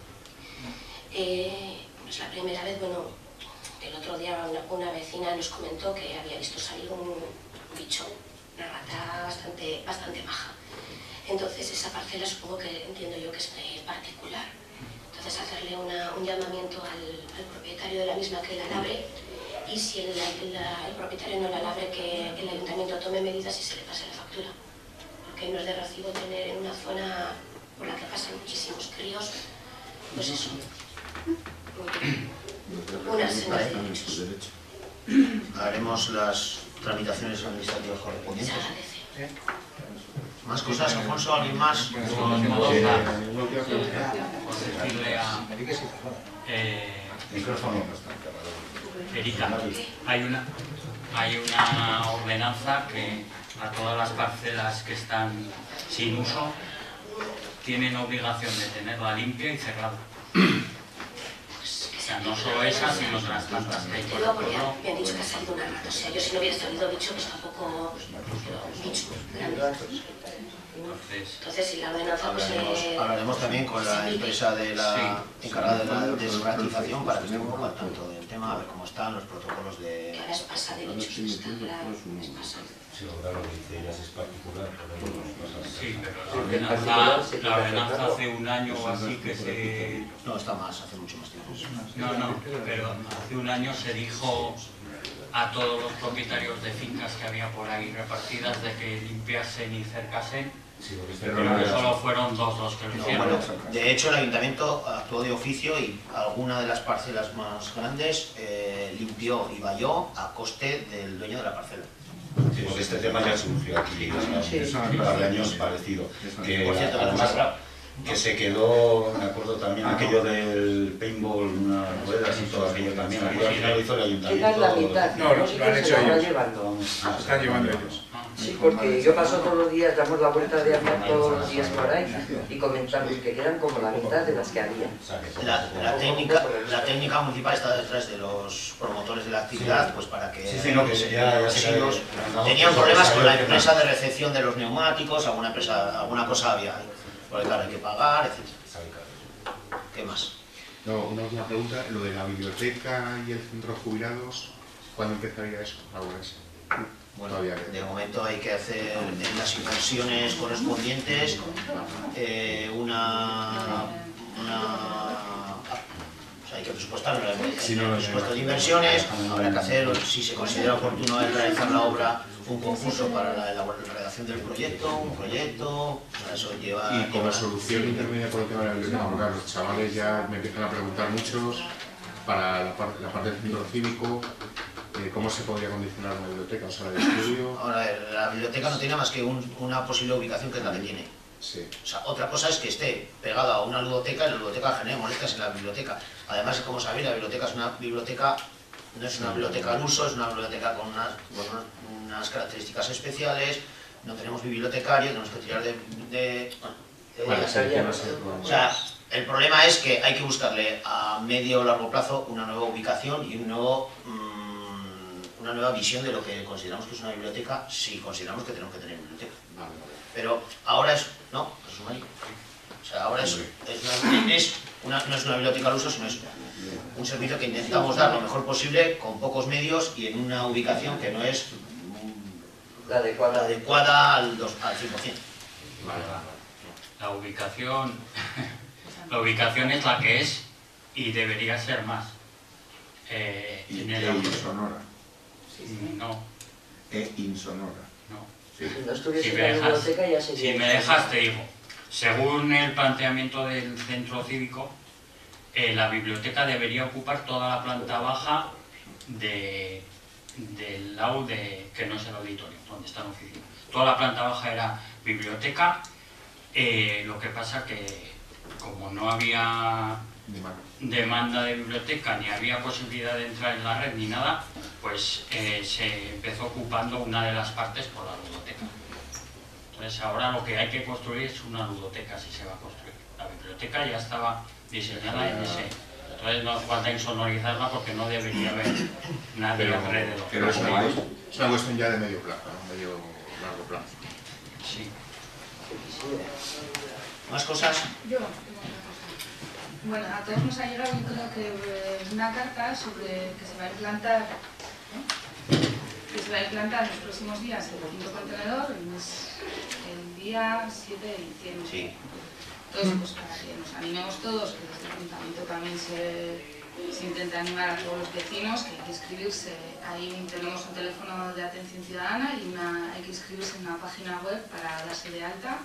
S5: Es la primera vez, el otro día una vecina nos comentó que había visto salir un bicho, una rata bastante maja. Entonces esa parcela supongo que entiendo yo que es particular. Entonces hacerle un llamamiento al propietario de la misma que la labre, y si el propietario no la labre, que el ayuntamiento tome medidas y se le pase la factura. Porque no es de recibo tener en una zona por la que pasan muchísimos críos, pues eso, una serie de derechos.
S1: Haremos las tramitaciones administrativas
S5: Se
S1: correspondientes.
S5: agradece.
S1: ¿Más cosas, Alfonso? ¿Alguien más?
S6: Por decirle a
S2: Micrófono.
S6: Erika, hay una ordenanza que a todas las parcelas que están sin uso tienen obligación de tenerla limpia y cerrada. O sea, no solo esa, sino otras tantas que hay por el
S5: Digo porque
S6: pueblo.
S5: me han dicho que ha salido una rata. O sea, yo si no hubiera salido bicho, pues tampoco un bicho grande. Entonces, si la ordenanza, pues
S1: Hablaremos también con la empresa encargada de la desratización para que esté un poco al tanto del tema, a ver cómo están los protocolos
S5: que
S1: de...
S5: ahora es pasada de bichos, está es pasada.
S2: Sí, claro, lo que dice ella es particular, pero
S6: Sí, pero la ordenanza hace un año o así que se...
S1: No, está más, hace mucho más tiempo.
S6: No, pero hace un año se dijo a todos los propietarios de fincas que había por ahí repartidas de que limpiasen y cercasen, pero que solo fueron dos los que lo hicieron.
S1: Bueno, de hecho el ayuntamiento actuó de oficio y alguna de las parcelas más grandes limpió y valló a coste del dueño de la parcela.
S2: sí, porque este tema ya surgió aquí un par de años parecido. Que
S1: Por cierto,
S2: además que se quedó, me acuerdo también aquello del paintball, unas ruedas y todo aquello también, aquello al final lo hizo el ayuntamiento.
S7: Quizás la mitad,
S4: No, lo
S7: sí
S4: han
S7: que
S4: hecho
S7: se lo van
S4: ellos.
S7: llevando.
S4: Se están llevando ellos.
S7: Sí, porque yo paso todos los días, damos la vuelta de andar todos los días por ahí y comentamos que quedan como la mitad de las que había.
S1: La técnica municipal está detrás de los promotores de la actividad, pues para que
S2: Sí, no, que ya se
S1: residuos. Tenían problemas con la empresa de recepción de los neumáticos, alguna cosa había ahí. Porque claro, hay que pagar, etc. ¿Qué más?
S8: No, una última pregunta, lo de la biblioteca y el centro de jubilados, ¿cuándo empezaría eso?
S1: Bueno, de momento hay que hacer en las inversiones correspondientes hay que presupuestar el presupuesto de inversiones, habrá que hacer, si se considera oportuno realizar la obra, un concurso para la redacción del proyecto, o sea, eso lleva...
S8: Y como solución intermedia por el tema de la biblioteca, porque claro, los chavales ya me empiezan a preguntar muchos para la parte del centro cívico, ¿cómo se podría condicionar una biblioteca? O sea, de estudio...
S1: Ahora, la biblioteca no tiene más que una posible ubicación que es la que tiene.
S3: Sí.
S1: O sea, otra cosa es que esté pegado a una ludoteca y la ludoteca genere molestias en la biblioteca. Además, como sabéis, la biblioteca es una biblioteca, no es una biblioteca al uso, es una biblioteca con unas características especiales, no tenemos bibliotecario, tenemos que tirar o sea, el problema es que hay que buscarle a medio o largo plazo una nueva ubicación y una nueva visión de lo que consideramos que es una biblioteca, si consideramos que tenemos que tener biblioteca. Pero ahora es, no, es un manico. O sea, ahora no es una biblioteca al uso, sino es un servicio que intentamos dar lo mejor posible con pocos medios y en una ubicación que no es
S7: la
S1: adecuada al 100%.
S6: La ubicación es la que es y debería ser más.
S3: Insonora.
S6: No.
S3: Insonora.
S6: No.
S7: Si no estuviese en la biblioteca ya sería...
S6: Si me dejas, te digo, según el planteamiento del centro cívico, la biblioteca debería ocupar toda la planta baja del lado que no es el auditorio, donde están oficinas. Toda la planta baja era biblioteca, lo que pasa que como no había demanda de biblioteca, ni había posibilidad de entrar en la red ni nada, pues se empezó ocupando una de las partes por la ludoteca. Entonces ahora lo que hay que construir es una ludoteca, si se va a construir. La biblioteca ya estaba diseñada en ese. Entonces no hace falta insonorizarla porque no debería haber nadie alrededor.
S8: Pero es una cuestión ya de medio plazo, ¿no? Medio largo plazo.
S6: Sí.
S1: ¿Más cosas?
S9: Yo tengo una cosa. Bueno, a todos nos ha llegado, yo creo que una carta sobre que se va a implantar, que se va a implantar en los próximos días el quinto contenedor, el día 7 de diciembre.
S1: Sí.
S9: Entonces, pues para que nos animemos todos, que desde el ayuntamiento también se intenta animar a todos los vecinos, que hay que inscribirse. Ahí tenemos un teléfono de atención ciudadana y hay que inscribirse en una página web para darse de alta.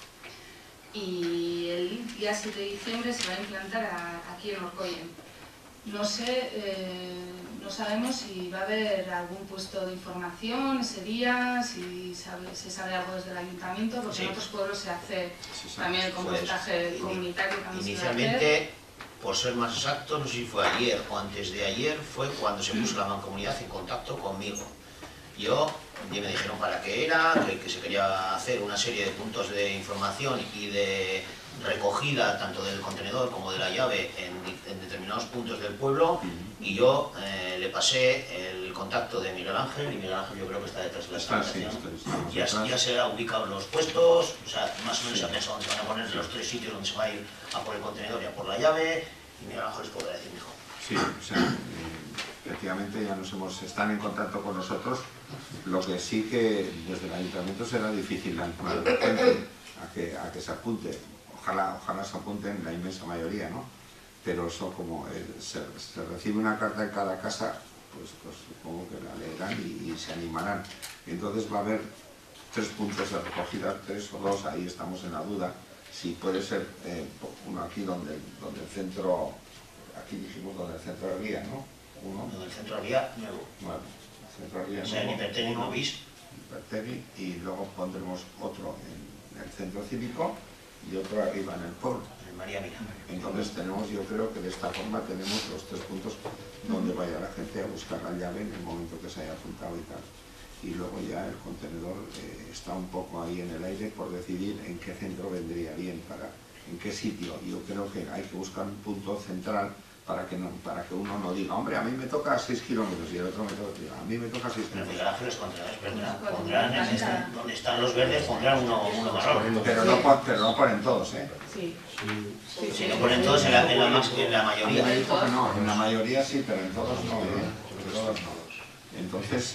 S9: Y el día 7 de diciembre se va a implantar aquí en Orcoyen. No sé, no sabemos si va a haber algún puesto de información ese día, si se sabe algo desde el ayuntamiento, porque en otros pueblos se hace también el compostaje comunitario.
S1: Inicialmente, por ser más exacto, no sé si fue ayer o antes de ayer, fue cuando se puso la mancomunidad en contacto conmigo. Me dijeron para qué era, que se quería hacer una serie de puntos de información y de recogida tanto del contenedor como de la llave en determinados puntos del pueblo, y yo le pasé el contacto de Miguel Ángel, y Miguel Ángel yo creo que está detrás de la instalación. Ya se han ubicado los puestos, o sea, más o menos se ha pensado dónde se van a poner los 3 sitios donde se va a ir a por el contenedor y a por la llave, y Miguel Ángel les podrá decir mejor.
S3: Sí, o sea, efectivamente ya están en contacto con nosotros. Lo que sí que desde el ayuntamiento será difícil animar a la gente a que se apunte. Ojalá se apunten la inmensa mayoría, ¿no? Pero eso como se recibe una carta en cada casa, pues supongo que la leerán y se animarán. Entonces va a haber 3 puntos de recogida, 3 o 2, ahí estamos en la duda. Si puede ser uno aquí donde el centro, aquí dijimos donde el centro de guía, ¿no?
S1: Donde el centro de guía nuevo.
S3: Bueno, centro de guía
S1: o sea, en Hipertegui no bis.
S3: Y luego pondremos otro en el centro cívico y otro arriba en el pueblo.
S1: En María Mina.
S3: Entonces yo creo que de esta forma tenemos los 3 puntos donde vaya la gente a buscar la llave en el momento que se haya apuntado y tal. Y luego ya el contenedor está un poco ahí en el aire por decidir en qué centro vendría bien, en qué sitio. Yo creo que hay que buscar un punto central para que uno no diga, hombre, a mí me toca 6 kilómetros y el otro a mí me toca 6 kilómetros.
S1: Miguel Ángel, los contenedores pondrán donde están los verdes, pondrán uno marrón.
S3: Pero no ponen todos, ¿eh?
S9: Sí.
S1: Sí, lo ponen todos en la mayoría.
S3: No, en la mayoría sí, pero en todos no, en todos no. Entonces,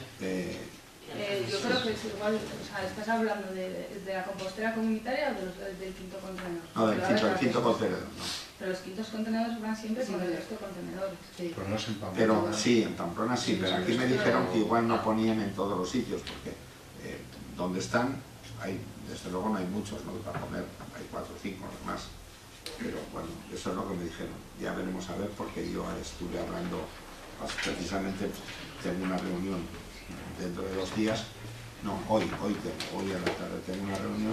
S9: yo creo que es igual, o sea, ¿estás hablando de la compostera comunitaria o del quinto contenedor?
S3: No, del quinto contenedor, no.
S9: Pero los quintos contenedores van siempre con el resto de contenedores. Sí.
S8: Pero no es en Pamplona.
S3: Pero sí, en Pamplona sí, pero aquí me dijeron que igual no ponían en todos los sitios, porque donde están, desde luego no hay muchos, ¿no? Para comer, hay 4 o 5 más. Pero bueno, eso es lo que me dijeron. Ya veremos a ver, porque yo estuve hablando, precisamente tengo una reunión dentro de 2 días. No, hoy a la tarde tengo una reunión y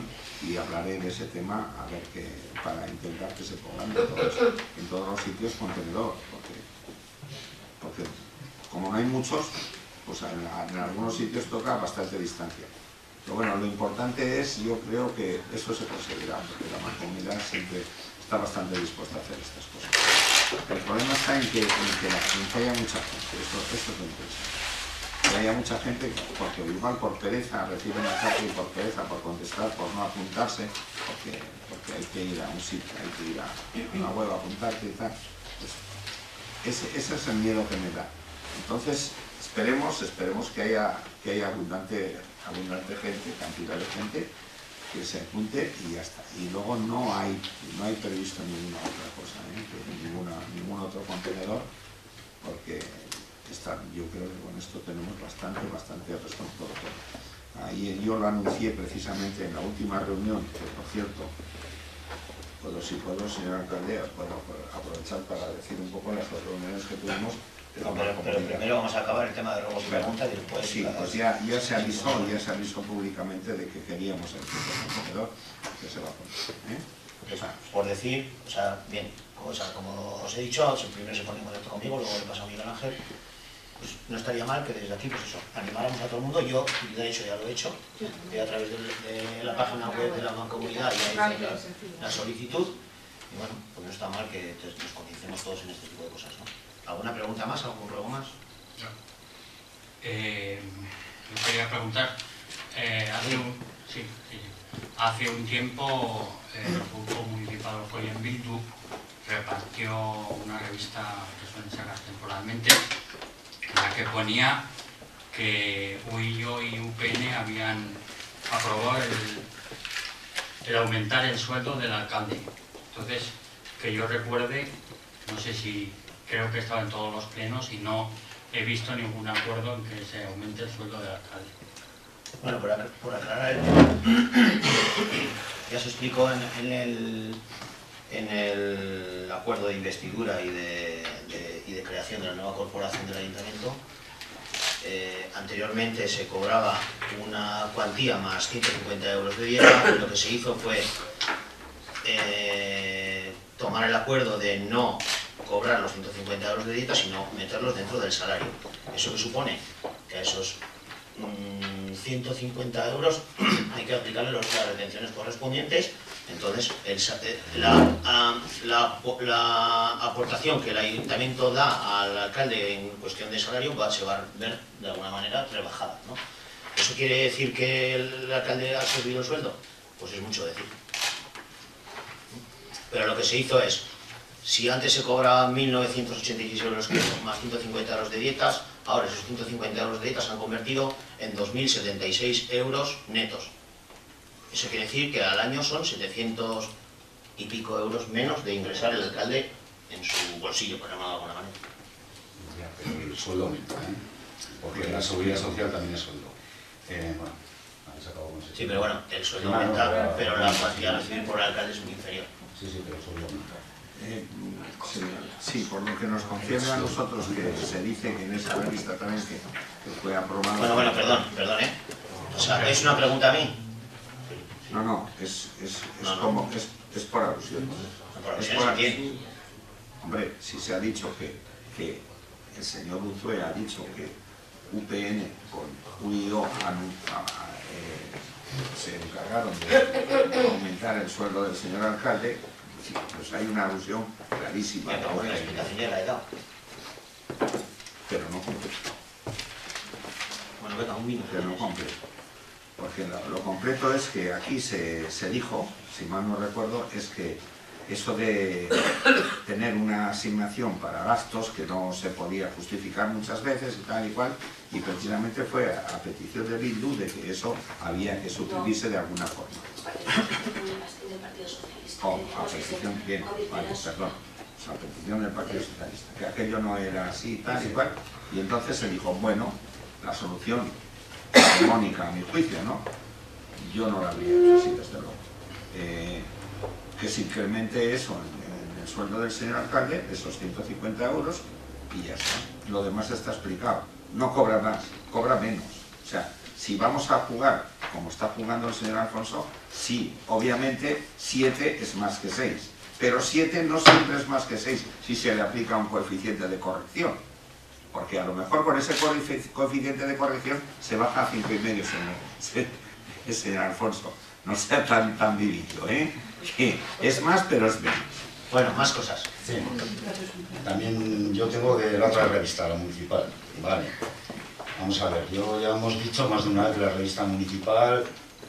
S3: y hablaré de ese tema a ver que, para intentar que se pongan en todos los sitios contenedor, porque como no hay muchos, pues en algunos sitios toca bastante distancia. Pero bueno, lo importante es, yo creo que eso se conseguirá, porque la Mancomunidad siempre está bastante dispuesta a hacer estas cosas. El problema está en que haya mucha gente, esto es lo interesante. Que haya mucha gente, porque igual por pereza reciben el mensaje y por pereza, por contestar, por no apuntarse, porque hay que ir a un sitio, hay que ir a una web a apuntarte y tal. Pues ese es el miedo que me da. Entonces, esperemos que haya abundante gente, cantidad de gente que se apunte y ya está. Y luego no hay previsto ninguna otra cosa, ningún otro contenedor, porque yo creo que con esto tenemos bastante resuelto todo. Ahí yo lo anuncié precisamente en la última reunión, que por cierto, si puedo, señor alcalde, puedo aprovechar para decir un poco las dos reuniones que tuvimos.
S1: Pero primero vamos a acabar el tema de robos y preguntas y después...
S3: Sí, pues ya se avisó públicamente de que queríamos el contenedor que se va a poner.
S1: Por decir, bien, como os he dicho, primero se pone en contacto conmigo, luego le pasa a Miguel Ángel, pues no estaría mal que desde aquí, pues eso, animáramos a todo el mundo. Yo, de hecho, ya lo he hecho, a través de la página web de la Mancomunidad ya hice la solicitud, y bueno, pues no está mal que nos coticemos todos en este tipo de cosas, ¿no? ¿Alguna pregunta más? ¿Algún ruego más?
S6: Yo quería preguntar, hace un tiempo el Grupo Municipal Orcoy en Bildu repartió una revista que suelen sacar temporalmente, en la que ponía que UIO y UPN habían aprobado el aumentar el sueldo del alcalde. Entonces, que yo recuerde, no sé si... Creo que he estado en todos los plenos y no he visto ningún acuerdo en que se aumente el sueldo del alcalde.
S1: Bueno, por aclarar el tema, ya se explicó en el acuerdo de investidura y de creación de la nueva corporación del ayuntamiento. Anteriormente se cobraba una cuantía más 150 euros de dieta, y lo que se hizo fue tomar el acuerdo de no cobrar los 150 euros de dieta, sino meterlos dentro del salario. Eso que supone que a esos 150 euros hay que aplicarle las retenciones correspondientes. Entonces la aportación que el ayuntamiento da al alcalde en cuestión de salario se va a ver de alguna manera rebajada, ¿no? ¿Eso quiere decir que el alcalde ha subido el sueldo? Pues es mucho decir. Pero lo que se hizo es, si antes se cobraban 1.986 euros más 150 euros de dietas, ahora esos 150 euros de dietas se han convertido en 2.076 euros netos. Eso quiere decir que al año son 700 y pico euros menos de ingresar el alcalde en su bolsillo, por llamarlo de alguna manera.
S2: Ya, pero el sueldo aumenta, porque la seguridad social también es sueldo. Bueno,
S1: sí, pero bueno, el sueldo aumenta, pero la cuantía a recibir por el alcalde es muy inferior.
S2: Sí, pero el sueldo aumenta.
S3: Sí, por lo que nos concierne a nosotros, que se dice que en esa revista también que fue aprobado...
S1: Bueno, perdón, O sea, ¿es una pregunta a mí?
S3: No, es por alusión.
S1: ¿Por alusión a quién?
S3: Hombre, si se ha dicho que el señor Unzué ha dicho que UPN con UIO se encargaron de aumentar el sueldo del señor alcalde, pues hay una alusión clarísima.
S1: Pero la explicación ya la he dado.
S3: Pero no completo.
S1: Bueno, venga, un minuto.
S3: Pero no completo. Porque lo completo es que aquí se dijo, si mal no recuerdo, es que eso de tener una asignación para gastos que no se podía justificar muchas veces y tal y cual, y precisamente fue a petición de Bildu de que eso había que sustituirse de alguna forma. A petición, bien, vale, perdón, a petición del Partido Socialista, que aquello no era así, tal y cual, y entonces se dijo, bueno, la solución armónica a mi juicio, ¿no? Yo no la habría hecho así, desde luego. Que se incremente eso en el sueldo del señor alcalde, esos 150 euros, y ya está. Lo demás está explicado. No cobra más, cobra menos. O sea, si vamos a jugar como está jugando el señor Alfonso, sí, obviamente 7 es más que 6, pero 7 no siempre es más que 6 si se le aplica un coeficiente de corrección, porque a lo mejor con ese coeficiente de corrección se baja a 5,5, señor Alfonso. No sea tan vivillo, ¿eh? Que es más, pero es menos.
S1: Bueno, más cosas.
S2: Sí. También yo tengo de la otra revista, la municipal. Vale. Vamos a ver, ya hemos dicho más de una vez que la revista municipal,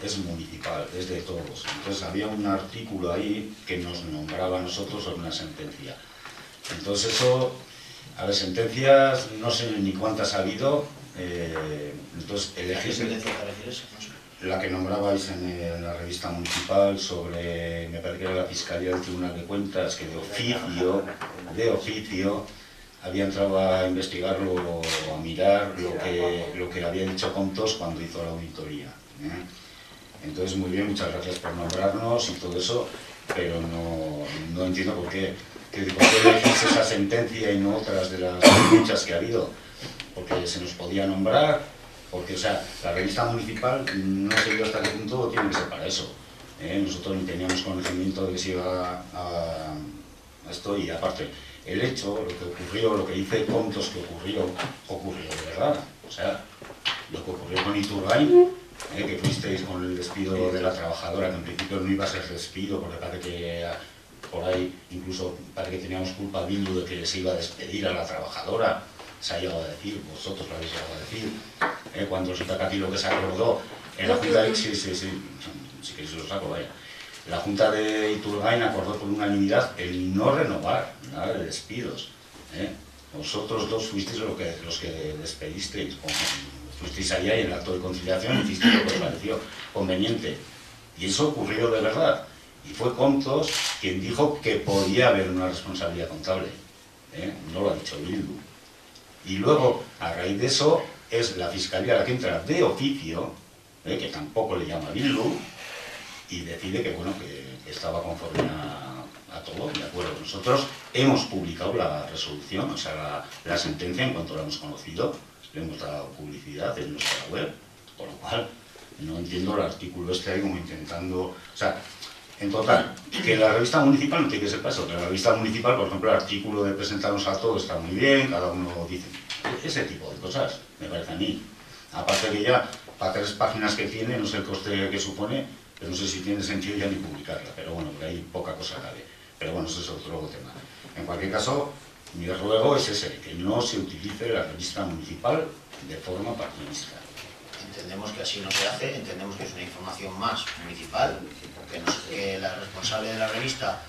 S2: es de todos. Entonces había un artículo ahí que nos nombraba a nosotros sobre una sentencia. Entonces eso, a las sentencias no sé ni cuántas ha habido, entonces
S1: ¿A qué sentencia te refieres? No sé.
S2: La que nombrabais en la revista municipal sobre, me parece que era la Fiscalía del Tribunal de Cuentas, que de oficio, había entrado a investigarlo o a mirar lo que había dicho Comptos cuando hizo la auditoría, ¿eh? Entonces, muy bien, muchas gracias por nombrarnos y todo eso, pero no entiendo por qué elegís esa sentencia y no otras de las muchas que ha habido, porque se nos podía nombrar. Porque, o sea, la revista municipal, no sé yo hasta qué punto tiene que ser para eso. Nosotros ni teníamos conocimiento de que se iba a esto, y aparte, el hecho, lo que ocurrió, lo que dice Comptos que ocurrió de verdad. O sea, lo que ocurrió con Iturgain, que fuisteis con el despido de la trabajadora, que en principio no iba a ser despido, porque parece que por ahí incluso parece que teníamos culpa Bildu de que se iba a despedir a la trabajadora. Se ha llegado a decir, vosotros lo habéis llegado a decir, cuando resulta que aquí lo que se acordó en la Junta de... Sí que se lo saco, vaya. La Junta de Iturgain acordó por unanimidad el no renovar nada de despidos. Vosotros dos fuisteis los que despedisteis, fuisteis allá y en el acto de conciliación hicisteis lo que os pareció conveniente. Y eso ocurrió de verdad. Y fue Comptos quien dijo que podía haber una responsabilidad contable. No lo ha dicho Bildu. Y luego, a raíz de eso, es la Fiscalía la que entra de oficio, que tampoco le llama Bildu, y decide que, bueno, que estaba conforme a todo, de acuerdo. Nosotros hemos publicado la resolución, o sea, la sentencia en cuanto la hemos conocido, le hemos dado publicidad en nuestra web, por lo cual no entiendo el artículo este ahí como intentando... O sea, en total, que la revista municipal no tiene que ser para eso, que la revista municipal, por ejemplo, el artículo de presentarnos a todos está muy bien, cada uno dice ese tipo de cosas, me parece a mí. Aparte que ya, para 3 páginas que tiene, no sé el coste que supone, pero no sé si tiene sentido ya ni publicarla, pero bueno, por ahí poca cosa cabe. Pero bueno, eso es otro tema. En cualquier caso, mi ruego es ese, que no se utilice la revista municipal de forma partidista.
S1: Entendemos que así no se hace, entendemos que es una información más municipal, que la responsable de la revista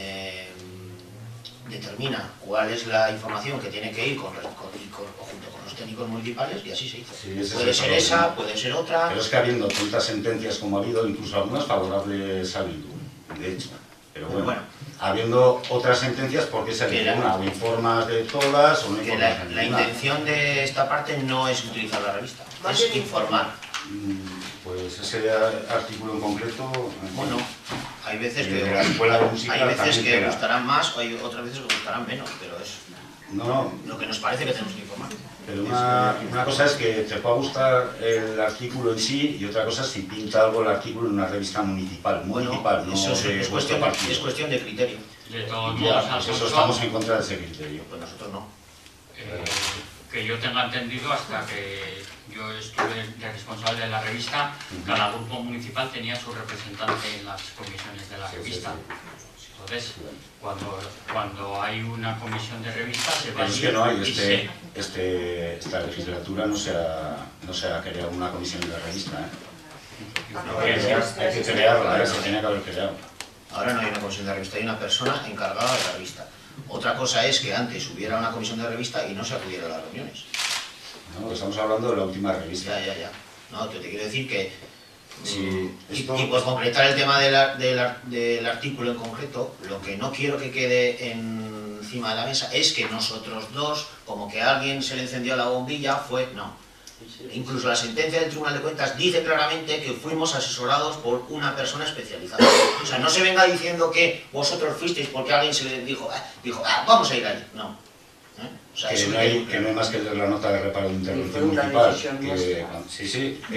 S1: determina cuál es la información que tiene que ir junto con los técnicos municipales, y así se hizo. Sí, puede ser esa, puede ser otra...
S2: Pero es que habiendo tantas sentencias como ha habido, incluso algunas favorables a Bildu, de hecho. Pero bueno, habiendo otras sentencias, ¿por qué se elige una? ¿O informas de todas o no informas de ninguna?
S1: La intención de esta parte no es utilizar la revista, es informar.
S2: Pues ese artículo en concreto...
S1: Bueno, hay veces que
S2: la escuela de música
S1: gustarán más, o hay otras veces que gustarán menos, pero es lo que nos parece que tenemos que informar.
S2: Pero una cosa es que te pueda gustar el artículo en sí, y otra cosa es si pinta algo el artículo en una revista municipal.
S1: Bueno,
S2: no
S1: eso es cuestión de criterio.
S6: De todos modos,
S2: eso estamos en contra de ese criterio.
S1: Pues nosotros no.
S6: Que yo tenga entendido, hasta que yo estuve de responsable de la revista, cada grupo municipal tenía su representante en las comisiones de la revista. Entonces, cuando hay una comisión de revista, se va.
S2: Es que no hay, esta legislatura no se ha creado una comisión de revista. Hay que crearla, se tenía que haber creado.
S1: Ahora no hay una comisión de revista, hay una persona encargada de la revista. Otra cosa es que antes hubiera una comisión de revista y no se acudiera a las reuniones.
S2: No, estamos hablando de la última revista.
S1: Ya. No, te quiero decir que...
S2: Sí,
S1: y por concretar el tema del artículo en concreto, lo que no quiero que quede encima de la mesa es que nosotros dos, como que a alguien se le encendió la bombilla, no. Incluso la sentencia del Tribunal de Cuentas dice claramente que fuimos asesorados por una persona especializada. O sea, no se venga diciendo que vosotros fuisteis porque a alguien se le dijo vamos a ir allí. No. O sea,
S2: que no hay más que leer la nota de reparo de intervención municipal.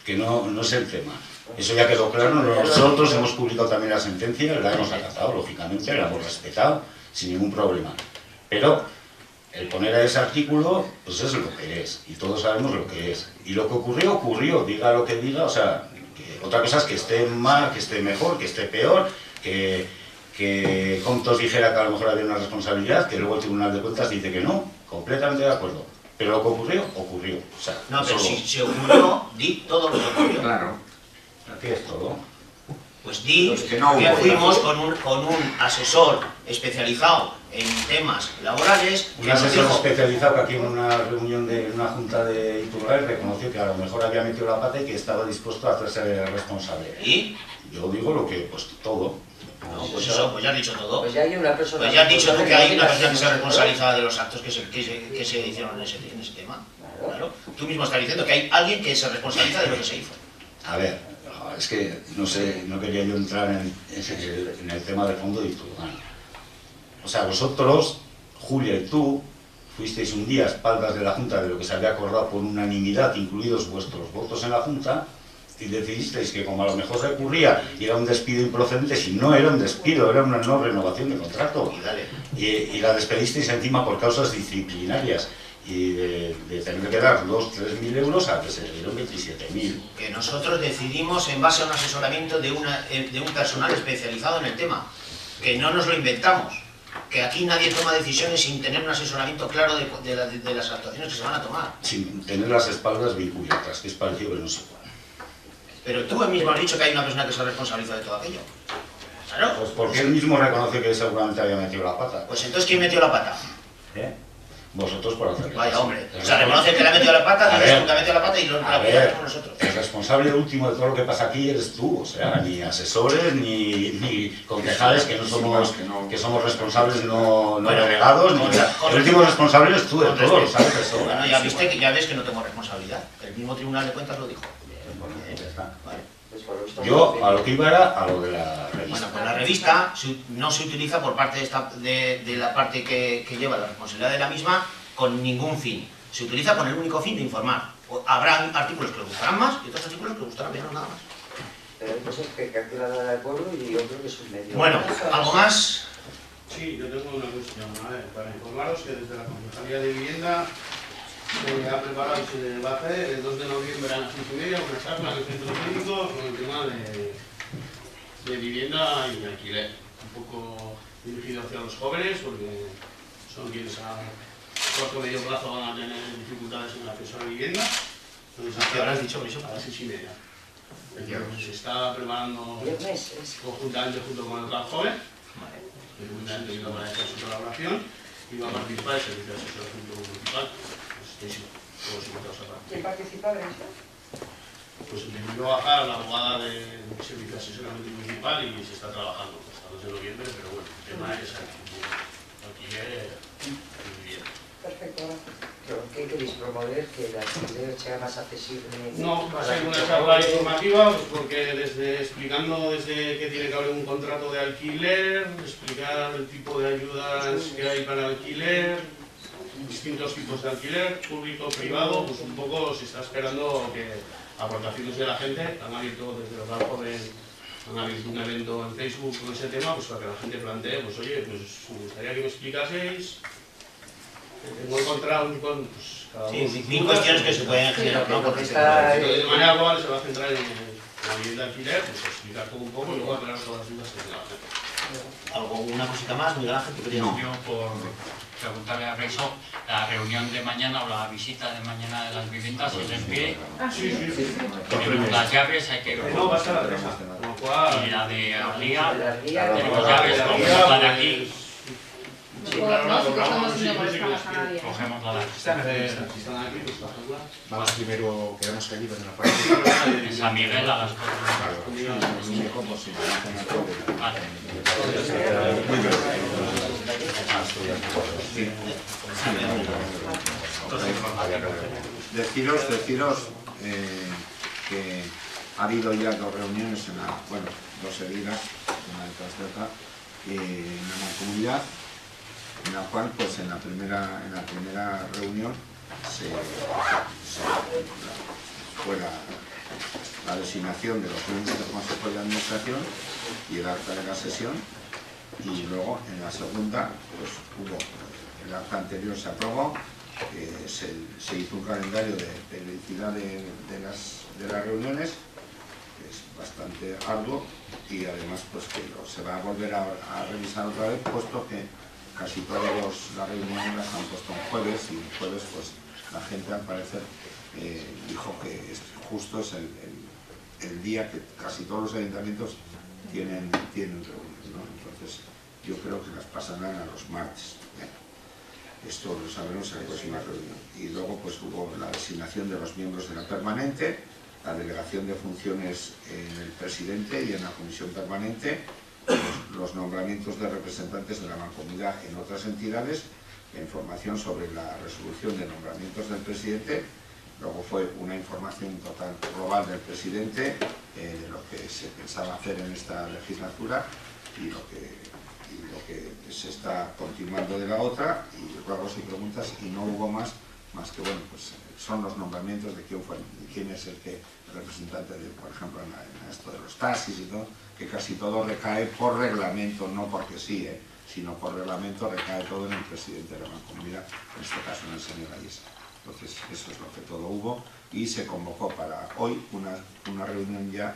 S2: que no es el tema. Eso ya quedó claro. Nosotros hemos publicado también la sentencia, la hemos acatado, lógicamente, la hemos respetado, sin ningún problema. Pero el poner a ese artículo, pues es lo que es, y todos sabemos lo que es. Y lo que ocurrió, ocurrió, diga lo que diga, o sea, otra cosa es que esté mal, que esté mejor, que esté peor, que Comptos dijera que a lo mejor había una responsabilidad, que luego el Tribunal de Cuentas dice que no, completamente de acuerdo. Pero lo que ocurrió, ocurrió. O sea,
S1: no, pero si se ocurrió, di todo lo que ocurrió.
S3: Claro.
S2: ¿Qué es todo?
S1: Pues di
S3: Pues que no hubo,
S1: fuimos con un asesor especializado en temas laborales.
S2: Un asesor especializado que aquí en una reunión de una junta de Iturralde reconoció que a lo mejor había metido la pata y que estaba dispuesto a hacerse responsable.
S1: ¿Y?
S2: Yo digo lo que, pues todo.
S1: No, pues eso, pues ya has dicho todo.
S7: Pues ya hay una persona...
S1: Pues ya has dicho tú que hay una persona que se responsabiliza de los actos que se hicieron en ese tema. Claro. Tú mismo estás diciendo que hay alguien que se responsabiliza de lo que se hizo.
S2: A ver, es que no sé, no quería yo entrar en el tema de fondo de Iturralde. O sea, vosotros, Julia y tú, fuisteis un día a espaldas de la Junta de lo que se había acordado por unanimidad, incluidos vuestros votos en la Junta, y decidisteis que como a lo mejor recurría y era un despido improcedente, si no era un despido, era una no renovación de contrato, y la despedisteis encima por causas disciplinarias, y de tener que dar 2.000-3.000 euros a que se le dieron 27.000.
S1: Que nosotros decidimos en base a un asesoramiento de un personal especializado en el tema, que no nos lo inventamos, que aquí nadie toma decisiones sin tener un asesoramiento claro de las actuaciones que se van a tomar.
S2: Sin tener las espaldas bien cubiertas, que es parecido que no se puede.
S1: Pero tú mismo has dicho que hay una persona que se responsabiliza de todo aquello. Claro.
S2: Pues porque él mismo reconoce que seguramente había metido la pata.
S1: Pues entonces, ¿quién metió la pata?
S2: Vosotros por hacerlo.
S1: Vaya, hombre. O sea, reconoce que le ha metido la pata, dices tú que ha metido la pata y lo somos nosotros.
S2: El responsable último de todo lo que pasa aquí eres tú. O sea, ni asesores, ni concejales, que no somos, que somos responsables no delegados. El último responsable eres tú de todo, lo sabes eso.
S1: Bueno, ya ves que no tengo responsabilidad. El mismo Tribunal de Cuentas lo dijo.
S2: Ya está.
S1: Vale.
S2: Yo a lo que iba era a lo de la revista.
S1: Bueno, pues la revista no se utiliza por parte de la parte que lleva la responsabilidad de la misma con ningún fin. Se utiliza con el único fin de informar. Habrá artículos que os gustarán más y otros artículos que os gustarán menos, nada más.
S7: Pero hay cosas que aclarar al pueblo y yo creo que es un medio.
S1: Bueno, ¿algo más?
S10: Sí, yo tengo una cuestión. A ver, para informaros que desde la Concejalía de Vivienda se ha preparado y se va a hacer el 2 de noviembre a las 5:30 una charla en el centro clínico con el tema de vivienda y alquiler. Un poco dirigido hacia los jóvenes porque son quienes a corto o medio plazo van a tener dificultades en el acceso a la vivienda. Entonces,
S1: ¿qué habrás dicho eso?
S10: A las 6:30. Se está preparando conjuntamente junto con el plan joven, que seguramente va a hacer su colaboración y va a participar el Servicio de Asesoramiento Municipal.
S7: ¿Quién participa en eso?
S10: Pues me vino a bajar la abogada del Servicio de Asesoramiento Municipal y se está trabajando hasta el 2 de noviembre, pero bueno, el tema es alquiler y vivienda.
S7: Perfecto, gracias. ¿Qué queréis promover? ¿Que el alquiler sea más accesible?
S10: No, va a ser una charla informativa, pues porque explicando desde que tiene que haber un contrato de alquiler, explicar el tipo de ayudas que hay para alquiler, distintos tipos de alquiler, público, privado, pues un poco se está esperando que aportaciones de la gente, han abierto desde el Plan Joven, han abierto un evento en Facebook con ese tema, pues para que la gente plantee, pues oye, pues me gustaría que me explicaseis, tengo encontrado pues, cada uno.
S1: Sí, 1000 cuestiones que se pueden generar, ¿no? Porque
S10: de manera global se va a centrar en la vivienda de alquiler, pues explicar todo un poco y luego aclarar todas las dudas que tenga la gente.
S1: ¿Una cosita más, Miguel Ángel?
S6: Yo por preguntarle a Reiso, la reunión de mañana o la visita de mañana de las viviendas es en pie.
S10: Sí.
S6: Tenemos las llaves, hay que...
S10: No, va a estar la Teresa.
S6: Y la de Arlía, tenemos llaves, cogemos la de aquí.
S9: Sí, claro,
S6: Cogemos la de aquí.
S10: Están aquí, pues la
S8: vamos primero, quedamos allí en la parte
S6: en San Miguel a las 4. Vale.
S3: Deciros que ha habido ya 2 reuniones, dos seguidas, una detrás de otra, en la mancomunidad, en la cual, pues en la primera reunión fue la designación de los miembros del Consejo de Administración y el acta de la sesión, y luego en la segunda pues hubo, el acta anterior se aprobó, se hizo un calendario de periodicidad de las reuniones, que es bastante arduo, y además pues que se va a volver a revisar otra vez, puesto que casi todas las reuniones las han puesto en jueves, y el jueves pues la gente al parecer dijo que justo es el día que casi todos los ayuntamientos tienen reuniones, ¿no? Entonces yo creo que las pasarán a los martes. Esto lo sabremos en la próxima reunión. Y luego pues hubo la designación de los miembros de la permanente, la delegación de funciones en el presidente y en la comisión permanente, los nombramientos de representantes de la Mancomunidad en otras entidades, la información sobre la resolución de nombramientos del presidente. Luego fue una información total global del presidente de lo que se pensaba hacer en esta legislatura y lo que se está continuando de la otra, y ruegos y preguntas, y no hubo más que, bueno, pues son los nombramientos de quién es el representante de, por ejemplo, en esto de los taxis y todo, que casi todo recae por reglamento, no porque sí, sino por reglamento recae todo en el presidente de la Mancomunidad, en este caso en el señor Ayesa. Entonces eso es lo que todo hubo, y se convocó para hoy una reunión ya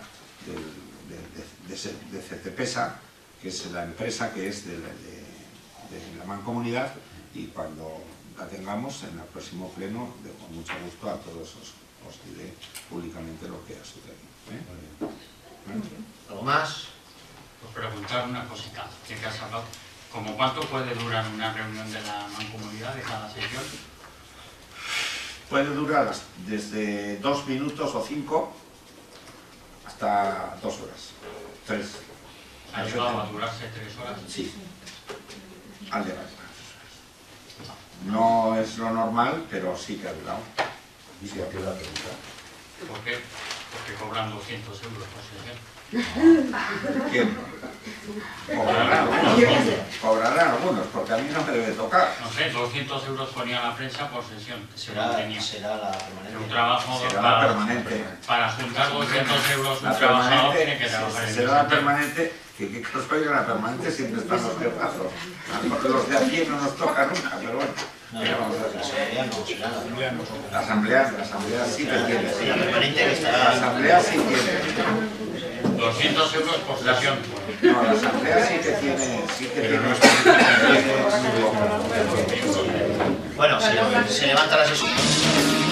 S3: de CETEPESA, que es la empresa que es de la Mancomunidad, y cuando la tengamos en el próximo pleno, con mucho gusto a todos os diré públicamente lo que ha sucedido.
S1: ¿Algo más?
S6: Pues preguntar una cosita, que has hablado. ¿Cómo cuánto puede durar una reunión de la Mancomunidad de cada sesión?
S3: Puede durar desde 2 minutos o 5 hasta 2 horas, 3.
S6: ¿Ha llegado a durarse 3 horas?
S3: Sí, al llegar. No es lo normal, pero sí que ha durado.
S2: ¿Y si aquí la pregunta?
S6: ¿Por qué? Porque cobran 200 euros por sesión.
S3: ¿Quién? Cobrarán algunos, porque a mí no me debe tocar.
S6: No sé, 200 euros ponía la prensa por sesión.
S1: Será la permanente.
S6: Un trabajo
S3: será la permanente.
S6: Para juntar 200 euros un
S3: La
S6: trabajador
S3: permanente,
S6: tiene que trabajar en
S3: será la permanente, que os oiga, la permanente siempre están los jefazos. Porque los de aquí no nos toca nunca, pero bueno.
S1: No, la asamblea no, será
S3: la asamblea sí que tiene.
S1: La permanente que estará.
S3: La asamblea sí tiene.
S6: 200 euros por sesión.
S3: No, la asamblea sí que tiene.
S1: Bueno, se levanta la sesión.